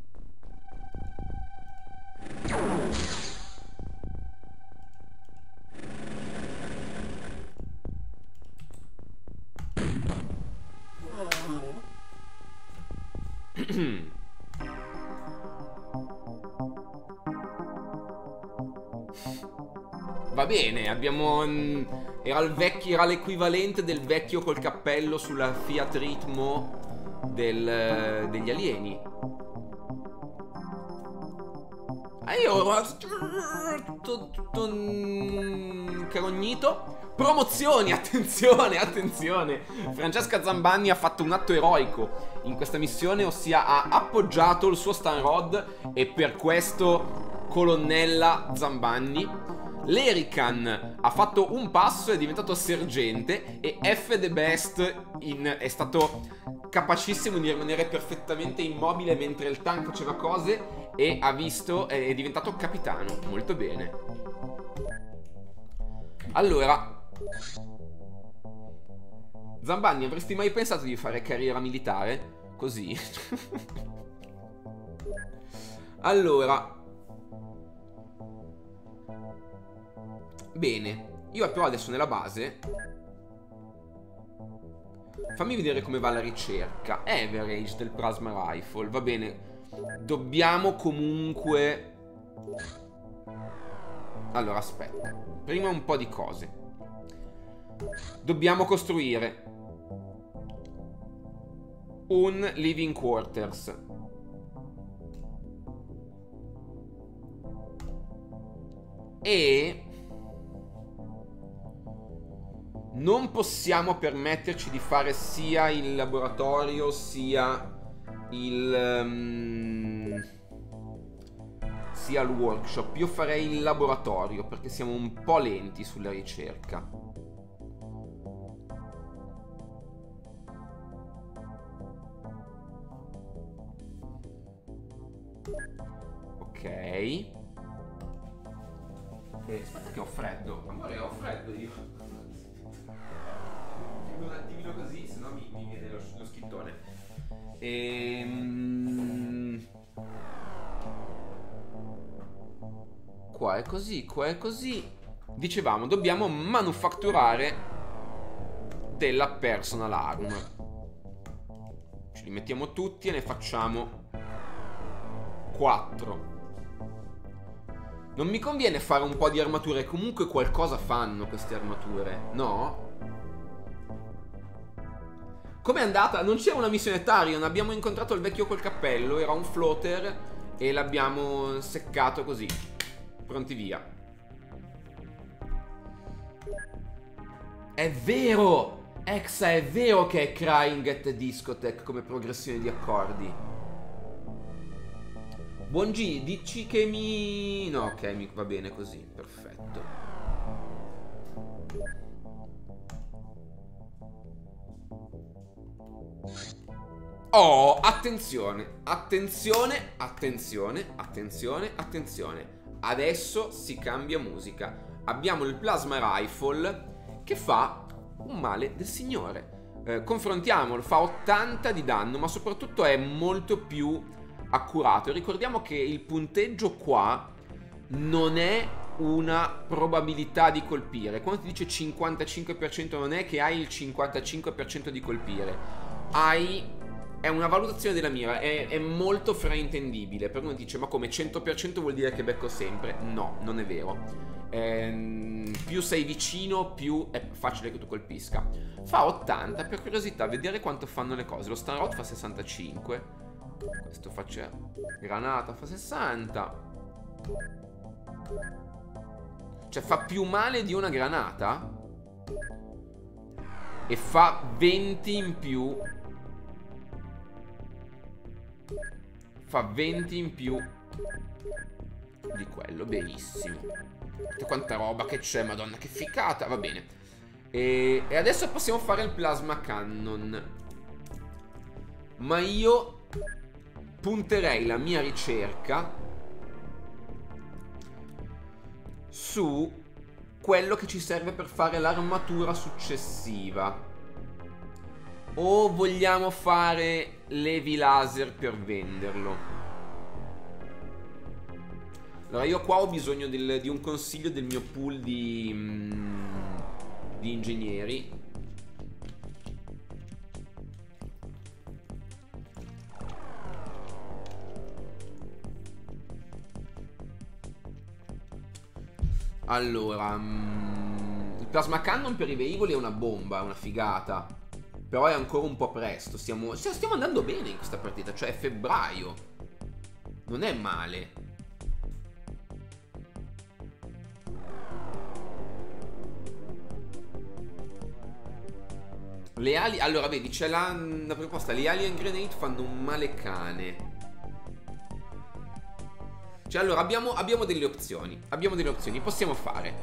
Va bene, abbiamo... Era il vecchio, era l'equivalente del vecchio col cappello sulla Fiat Ritmo del, degli alieni. E io tutto, tutto carognito. Promozioni, attenzione, attenzione. Francesca Zambanni ha fatto un atto eroico in questa missione, ossia ha appoggiato il suo Stanrod, e per questo colonnella Zambanni. L'Erican ha fatto un passo, è diventato sergente, e F The Best in, è stato capacissimo di rimanere perfettamente immobile mentre il tank faceva cose, e ha visto, è diventato capitano. Molto bene. Allora, Zambanni, avresti mai pensato di fare carriera militare? Così. Allora, bene, io però adesso nella base, fammi vedere come va la ricerca. Average del plasma rifle, va bene. Dobbiamo comunque... Allora, aspetta. Prima un po' di cose. Dobbiamo costruire un living quarters. E non possiamo permetterci di fare sia il laboratorio sia il um, sia il workshop. Io farei il laboratorio perché siamo un po' lenti sulla ricerca. Ok. E aspetta che ho freddo. Amore, ho freddo io. Chiudo un attimino così, sennò mi, mi viene lo, lo schittone. Ehm... Qua è così, qua è così. Dicevamo, dobbiamo manufatturare della personal armor. Ce li mettiamo tutti e ne facciamo quattro. Non mi conviene fare un po' di armature. Comunque qualcosa fanno queste armature, no? Com'è andata? Non c'era una missione Tarion. Abbiamo incontrato il vecchio col cappello. Era un floater e l'abbiamo seccato così. Pronti via. È vero! Exa, è vero che è Crying at the Discotheque come progressione di accordi. Buon G, dici che mi... No, ok, mi va bene così, perfetto. Oh, attenzione, attenzione, attenzione, attenzione, attenzione. Adesso si cambia musica. Abbiamo il plasma rifle che fa un male del signore. Eh, confrontiamolo, fa ottanta di danno, ma soprattutto è molto più accurato. Ricordiamo che il punteggio qua non è una probabilità di colpire. Quando ti dice cinquantacinque per cento non è che hai il cinquantacinque per cento di colpire. Hai... È una valutazione della mira, è, è molto fraintendibile. Per uno dice, ma come cento per cento vuol dire che becco sempre? No, non è vero. Ehm, più sei vicino, più è facile che tu colpisca. Fa ottanta, per curiosità, vedere quanto fanno le cose. Lo Stanrod fa sessantacinque. Questo faccia granata, fa sessanta. Cioè fa più male di una granata. E fa venti in più. Fa venti in più di quello, benissimo. Guardate quanta roba che c'è, madonna, che ficata, va bene. E, e adesso possiamo fare il plasma cannon. Ma io punterei la mia ricerca su quello che ci serve per fare l'armatura successiva. O vogliamo fare levi laser per venderlo? Allora io qua ho bisogno del, di un consiglio del mio pool di, mm, di ingegneri. Allora, mm, il plasma cannon per i velivoli è una bomba, è una figata. Però è ancora un po' presto. Stiamo, stiamo andando bene in questa partita. Cioè è febbraio. Non è male. Le ali... Allora, vedi, c'è la, la proposta. Le alien grenade fanno un male cane. Cioè, allora, abbiamo, abbiamo delle opzioni. Abbiamo delle opzioni. Possiamo fare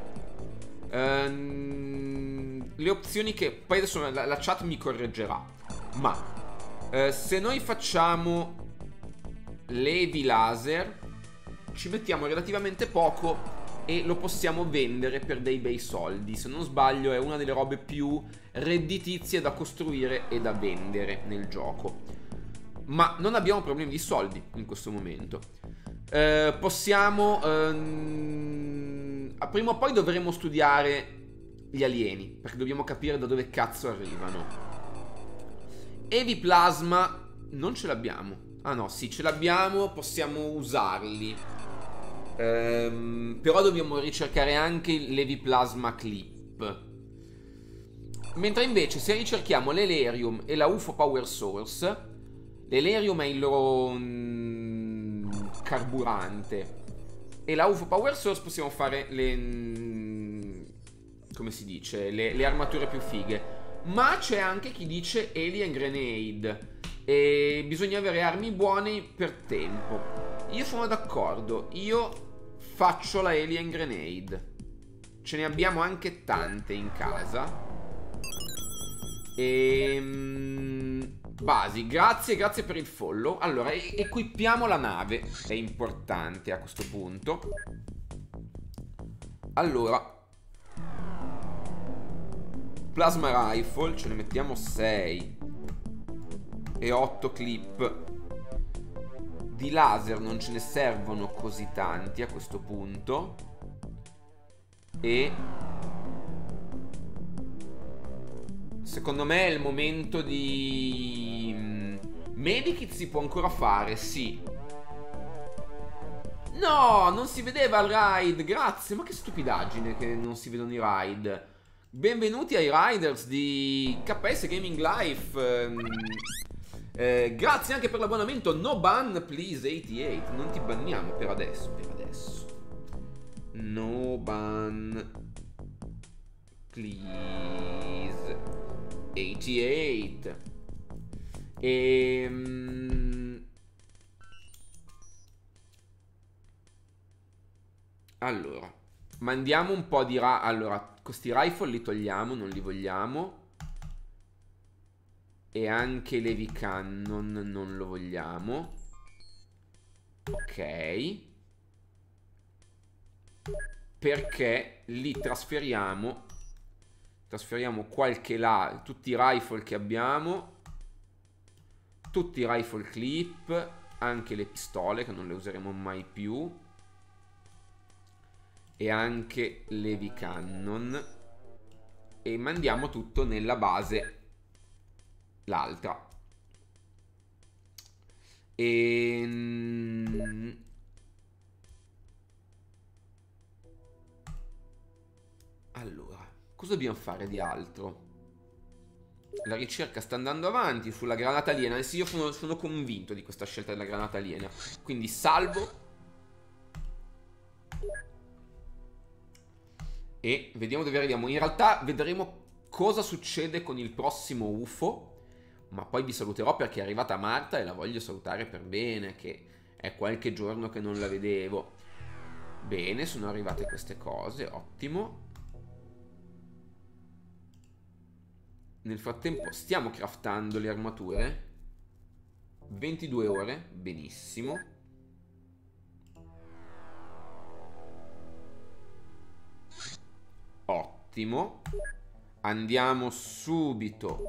ehm, le opzioni che... Poi adesso la, la chat mi correggerà. Ma eh, se noi facciamo levi laser, ci mettiamo relativamente poco e lo possiamo vendere per dei bei soldi. Se non sbaglio è una delle robe più redditizie da costruire e da vendere nel gioco. Ma non abbiamo problemi di soldi in questo momento. eh, Possiamo ehm, prima o poi dovremo studiare gli alieni, perché dobbiamo capire da dove cazzo arrivano. Evi plasma non ce l'abbiamo. Ah no, sì, ce l'abbiamo, possiamo usarli. Ehm, però dobbiamo ricercare anche l'Evi Plasma Clip. Mentre invece se ricerchiamo l'Elerium e la U F O Power Source, l'Elerium è il loro mm, carburante e la U F O Power Source possiamo fare le... Mm, come si dice? Le, le armature più fighe. Ma c'è anche chi dice Alien Grenade e bisogna avere armi buone per tempo. Io sono d'accordo, io faccio la Alien Grenade. Ce ne abbiamo anche tante in casa. E... Basi, grazie, grazie per il follow. Allora, e- equipiamo la nave. È importante a questo punto. Allora, Plasma Rifle, ce ne mettiamo sei. E otto clip. Di laser non ce ne servono così tanti a questo punto. E secondo me è il momento di... Medikit si può ancora fare, sì. No, non si vedeva il raid, grazie. Ma che stupidaggine che non si vedono i raid. Benvenuti ai riders di K S Gaming Life. Eh, grazie anche per l'abbonamento. No ban please ottantotto. Non ti banniamo per adesso. Per adesso no ban please ottantotto. Ehm Allora mandiamo un po' di ra allora questi rifle li togliamo, non li vogliamo. E anche l'Heavy Cannon non lo vogliamo. Ok. Perché li trasferiamo. Trasferiamo qualche là. Tutti i rifle che abbiamo. Tutti i rifle clip. Anche le pistole che non le useremo mai più. E anche l'Heavy Cannon. E mandiamo tutto nella base. L'altra. E... Allora, cosa dobbiamo fare di altro? La ricerca sta andando avanti sulla granata aliena. Sì, io sono, sono convinto di questa scelta della granata aliena. Quindi salvo. E vediamo dove arriviamo. In realtà vedremo cosa succede con il prossimo U F O. Ma poi vi saluterò perché è arrivata Marta e la voglio salutare per bene, che è qualche giorno che non la vedevo. Bene, sono arrivate queste cose, ottimo. Nel frattempo stiamo craftando le armature. ventidue ore, benissimo. Ottimo. Andiamo subito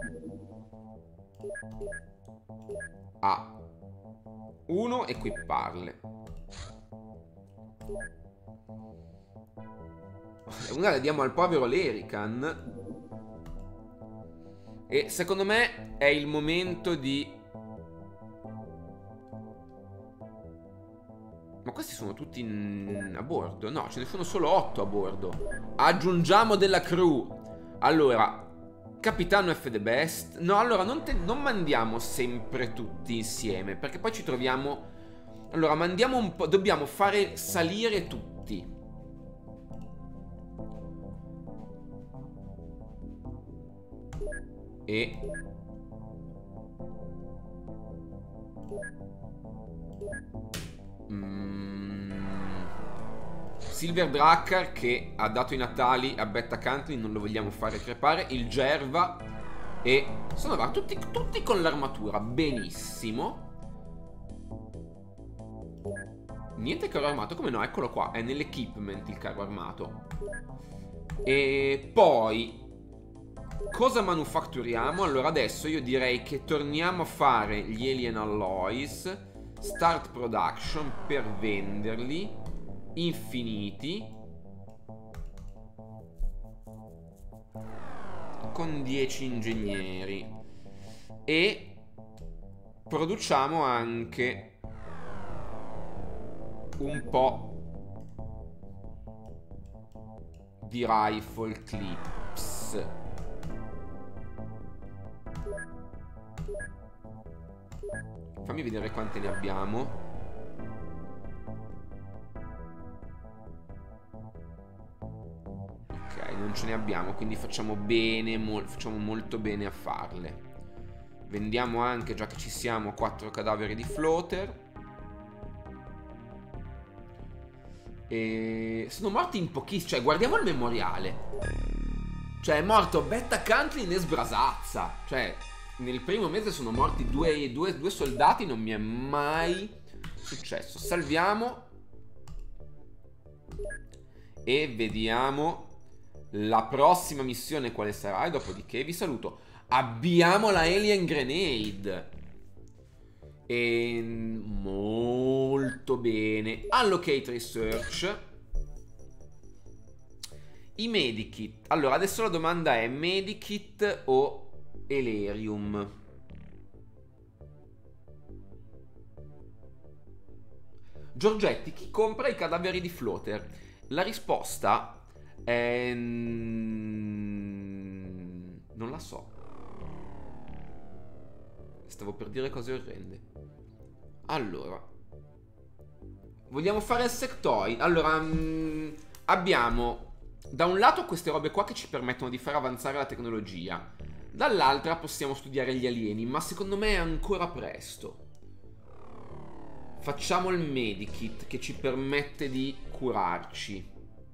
a uno, equiparle. Una la diamo al povero Lerican. E secondo me è il momento di... Ma questi sono tutti in... a bordo? No, ce ne sono solo otto a bordo. Aggiungiamo della crew. Allora, Capitano F the Best. No, allora non, te... non mandiamo sempre tutti insieme, perché poi ci troviamo... Allora, mandiamo un po'... Dobbiamo fare salire tutti. E mm, Silver Drakkar, che ha dato i natali a Betta Cantley, non lo vogliamo fare crepare. Il Gerva. E sono va, tutti, tutti con l'armatura. Benissimo. Niente carro armato, come no? Eccolo qua, è nell'equipment il carro armato. E poi cosa manufatturiamo? Allora adesso io direi che torniamo a fare gli Alien Alloys. Start production per venderli. Infiniti. Con dieci ingegneri. E produciamo anche un po' di rifle clips. Fammi vedere quante ne abbiamo. Ok, non ce ne abbiamo, quindi facciamo bene, mol- facciamo molto bene a farle. Vendiamo anche, già che ci siamo, quattro cadaveri di floater. E sono morti in pochissimo. Cioè, guardiamo il memoriale. Cioè, è morto Betta Cantley e Sbrasazza. Cioè, nel primo mese sono morti due, due, due soldati. Non mi è mai successo. Salviamo. E vediamo la prossima missione quale sarà. E dopodiché vi saluto. Abbiamo la Alien Grenade. E molto bene. Allocate research. I medikit. Allora adesso la domanda è: medikit o Elerium? Giorgetti, chi compra i cadaveri di floater? La risposta è non la so. Stavo per dire cose orrende. Allora, vogliamo fare il sectoid? Allora, mh, abbiamo da un lato queste robe qua che ci permettono di far avanzare la tecnologia. Dall'altra possiamo studiare gli alieni, ma secondo me è ancora presto. Facciamo il medikit che ci permette di curarci.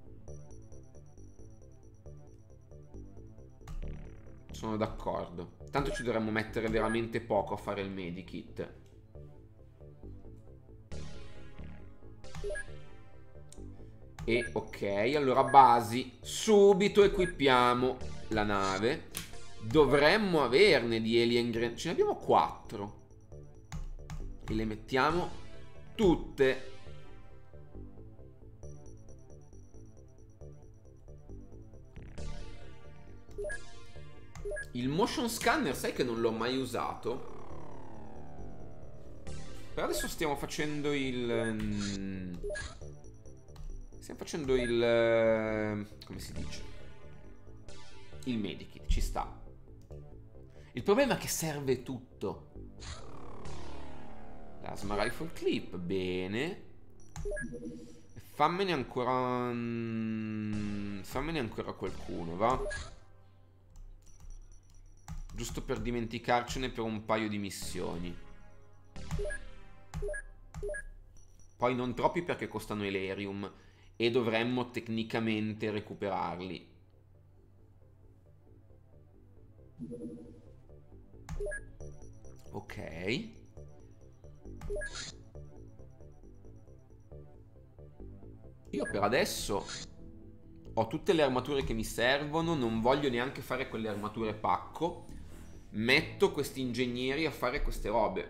Sono d'accordo. Tanto ci dovremmo mettere veramente poco a fare il medikit. E ok, allora basi. Subito equipiamo la nave. Dovremmo averne di Alien Grenade. Ce ne abbiamo quattro. E le mettiamo tutte. Il motion scanner, sai che non l'ho mai usato? Per adesso stiamo facendo il... Stiamo facendo il... come si dice? Il medikit, ci sta. Il problema è che serve tutto. Plasma rifle clip, bene. Fammene ancora... Fammene ancora qualcuno, va? Giusto per dimenticarcene per un paio di missioni. Poi non troppi perché costano Elerium e dovremmo tecnicamente recuperarli. Ok. Io per adesso ho tutte le armature che mi servono, non voglio neanche fare quelle armature pacco. Metto questi ingegneri a fare queste robe.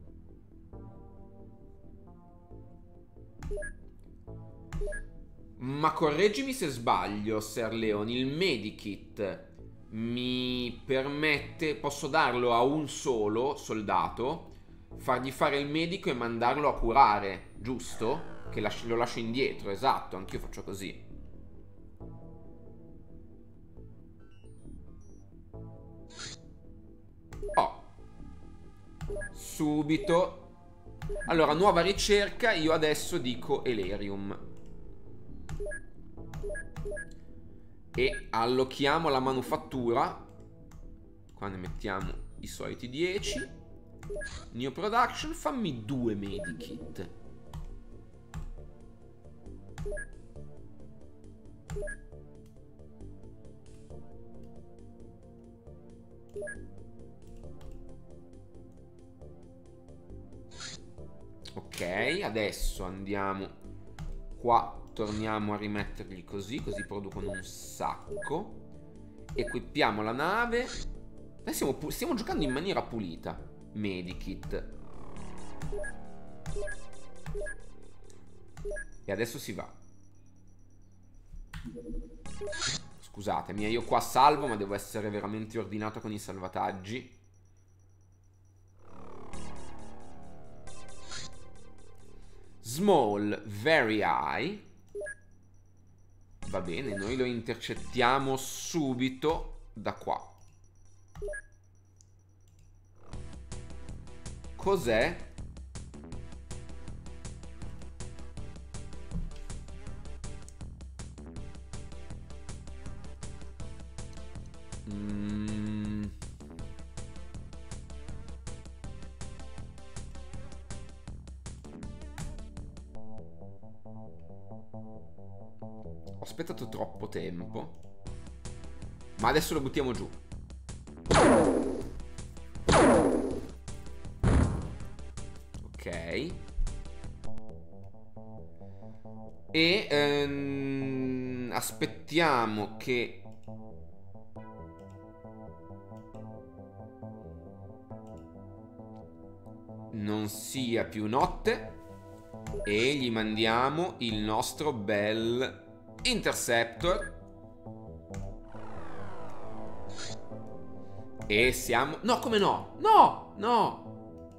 Ma correggimi se sbaglio, Sir Leon, il medikit mi permette, posso darlo a un solo soldato, fargli fare il medico e mandarlo a curare, giusto? Che lo lascio indietro, esatto, anch'io faccio così. Oh. Subito. Allora, nuova ricerca, io adesso dico Elerium. E allochiamo la manufattura Qua ne mettiamo i soliti dieci. New production, fammi due medikit. Ok, adesso andiamo qua, torniamo a rimetterli così, così producono un sacco. Equipiamo la nave. Noi stiamo, stiamo giocando in maniera pulita. Medikit. E adesso si va. Scusatemi, io qua salvo, ma devo essere veramente ordinato con i salvataggi. Small, very high. Va bene, noi lo intercettiamo subito da qua. Cos'è? Mm. Ho aspettato troppo tempo, ma adesso lo buttiamo giù. Ok. E ehm, aspettiamo che non sia più notte e gli mandiamo il nostro bel Interceptor. E siamo... No, come no? No, no.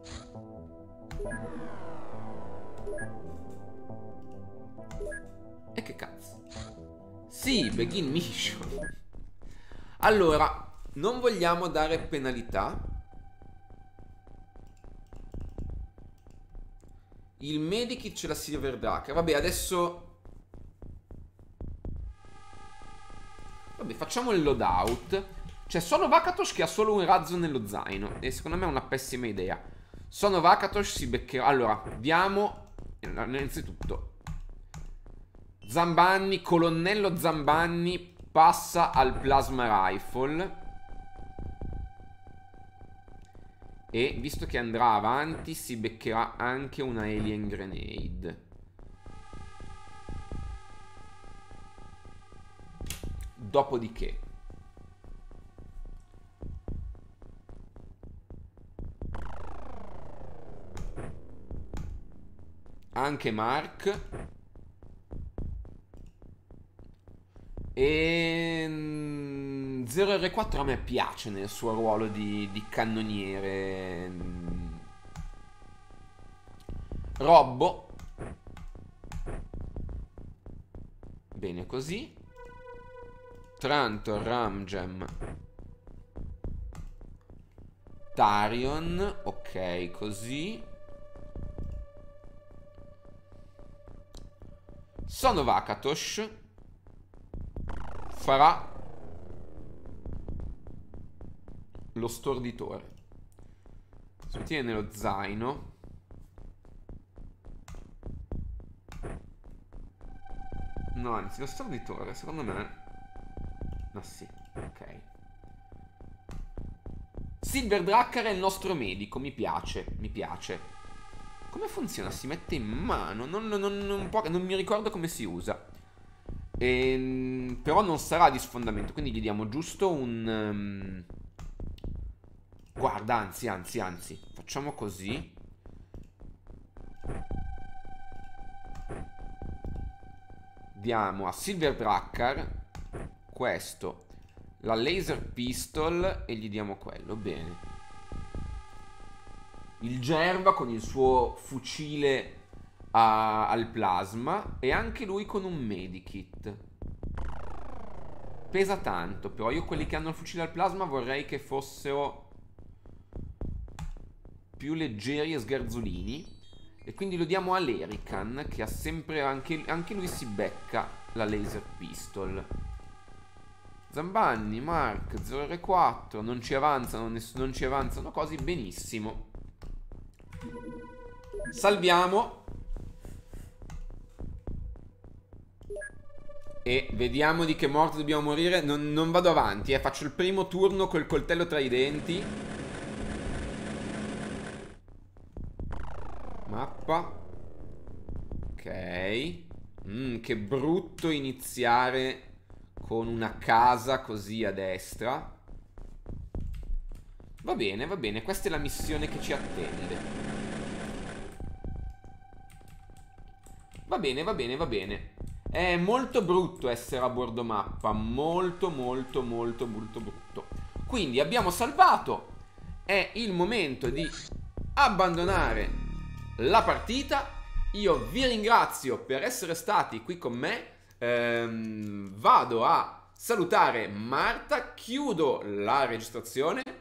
E che cazzo? Sì, begin mission. Allora, non vogliamo dare penalità. Il medikit c'è la Silver Drakkar. Vabbè, adesso... Vabbè, facciamo il loadout. C'è Sono Vakatosh che ha solo un razzo nello zaino. E secondo me è una pessima idea. Sono Vakatosh si beccherà... Allora, diamo... Innanzitutto Zambanni, colonnello Zambanni passa al Plasma Rifle. E visto che andrà avanti si beccherà anche una Alien Grenade. Dopodiché anche Mark. E zero R quattro a me piace nel suo ruolo di, di cannoniere. Robbo. Bene così. Trantor, Ramgem, Tarion. Ok, così. Sono Vakatosh farà lo storditore. Si tiene nello zaino. No, anzi, lo storditore, secondo me... Ma sì, ok. Silver Drakkar è il nostro medico, mi piace, mi piace. Come funziona? Si mette in mano? Non, non, non, non, può, non mi ricordo come si usa. E, però non sarà di sfondamento, quindi gli diamo giusto un... Um... Guarda, anzi, anzi, anzi, facciamo così. Diamo a Silver Drakkar questo, la laser pistol, e gli diamo quello. Bene. Il Gerva con il suo fucile a, al plasma, e anche lui con un medikit. Pesa tanto, però io quelli che hanno il fucile al plasma vorrei che fossero più leggeri e sgarzolini, e quindi lo diamo a Lerican, che ha sempre, anche, anche lui si becca la laser pistol. Zambanni, Mark, zero R quattro, non ci avanzano, ness- non ci avanzano cose, benissimo. Salviamo. E vediamo di che morte dobbiamo morire. Non, non vado avanti, eh. Faccio il primo turno col coltello tra i denti. Mappa. Ok. Mm, che brutto iniziare con una casa così a destra. Va bene, va bene. Questa è la missione che ci attende. Va bene, va bene, va bene. È molto brutto essere a bordo mappa. Molto, molto, molto, molto brutto. Quindi abbiamo salvato. È il momento di abbandonare la partita. Io vi ringrazio per essere stati qui con me. Ehm, vado a salutare Marta. Chiudo la registrazione.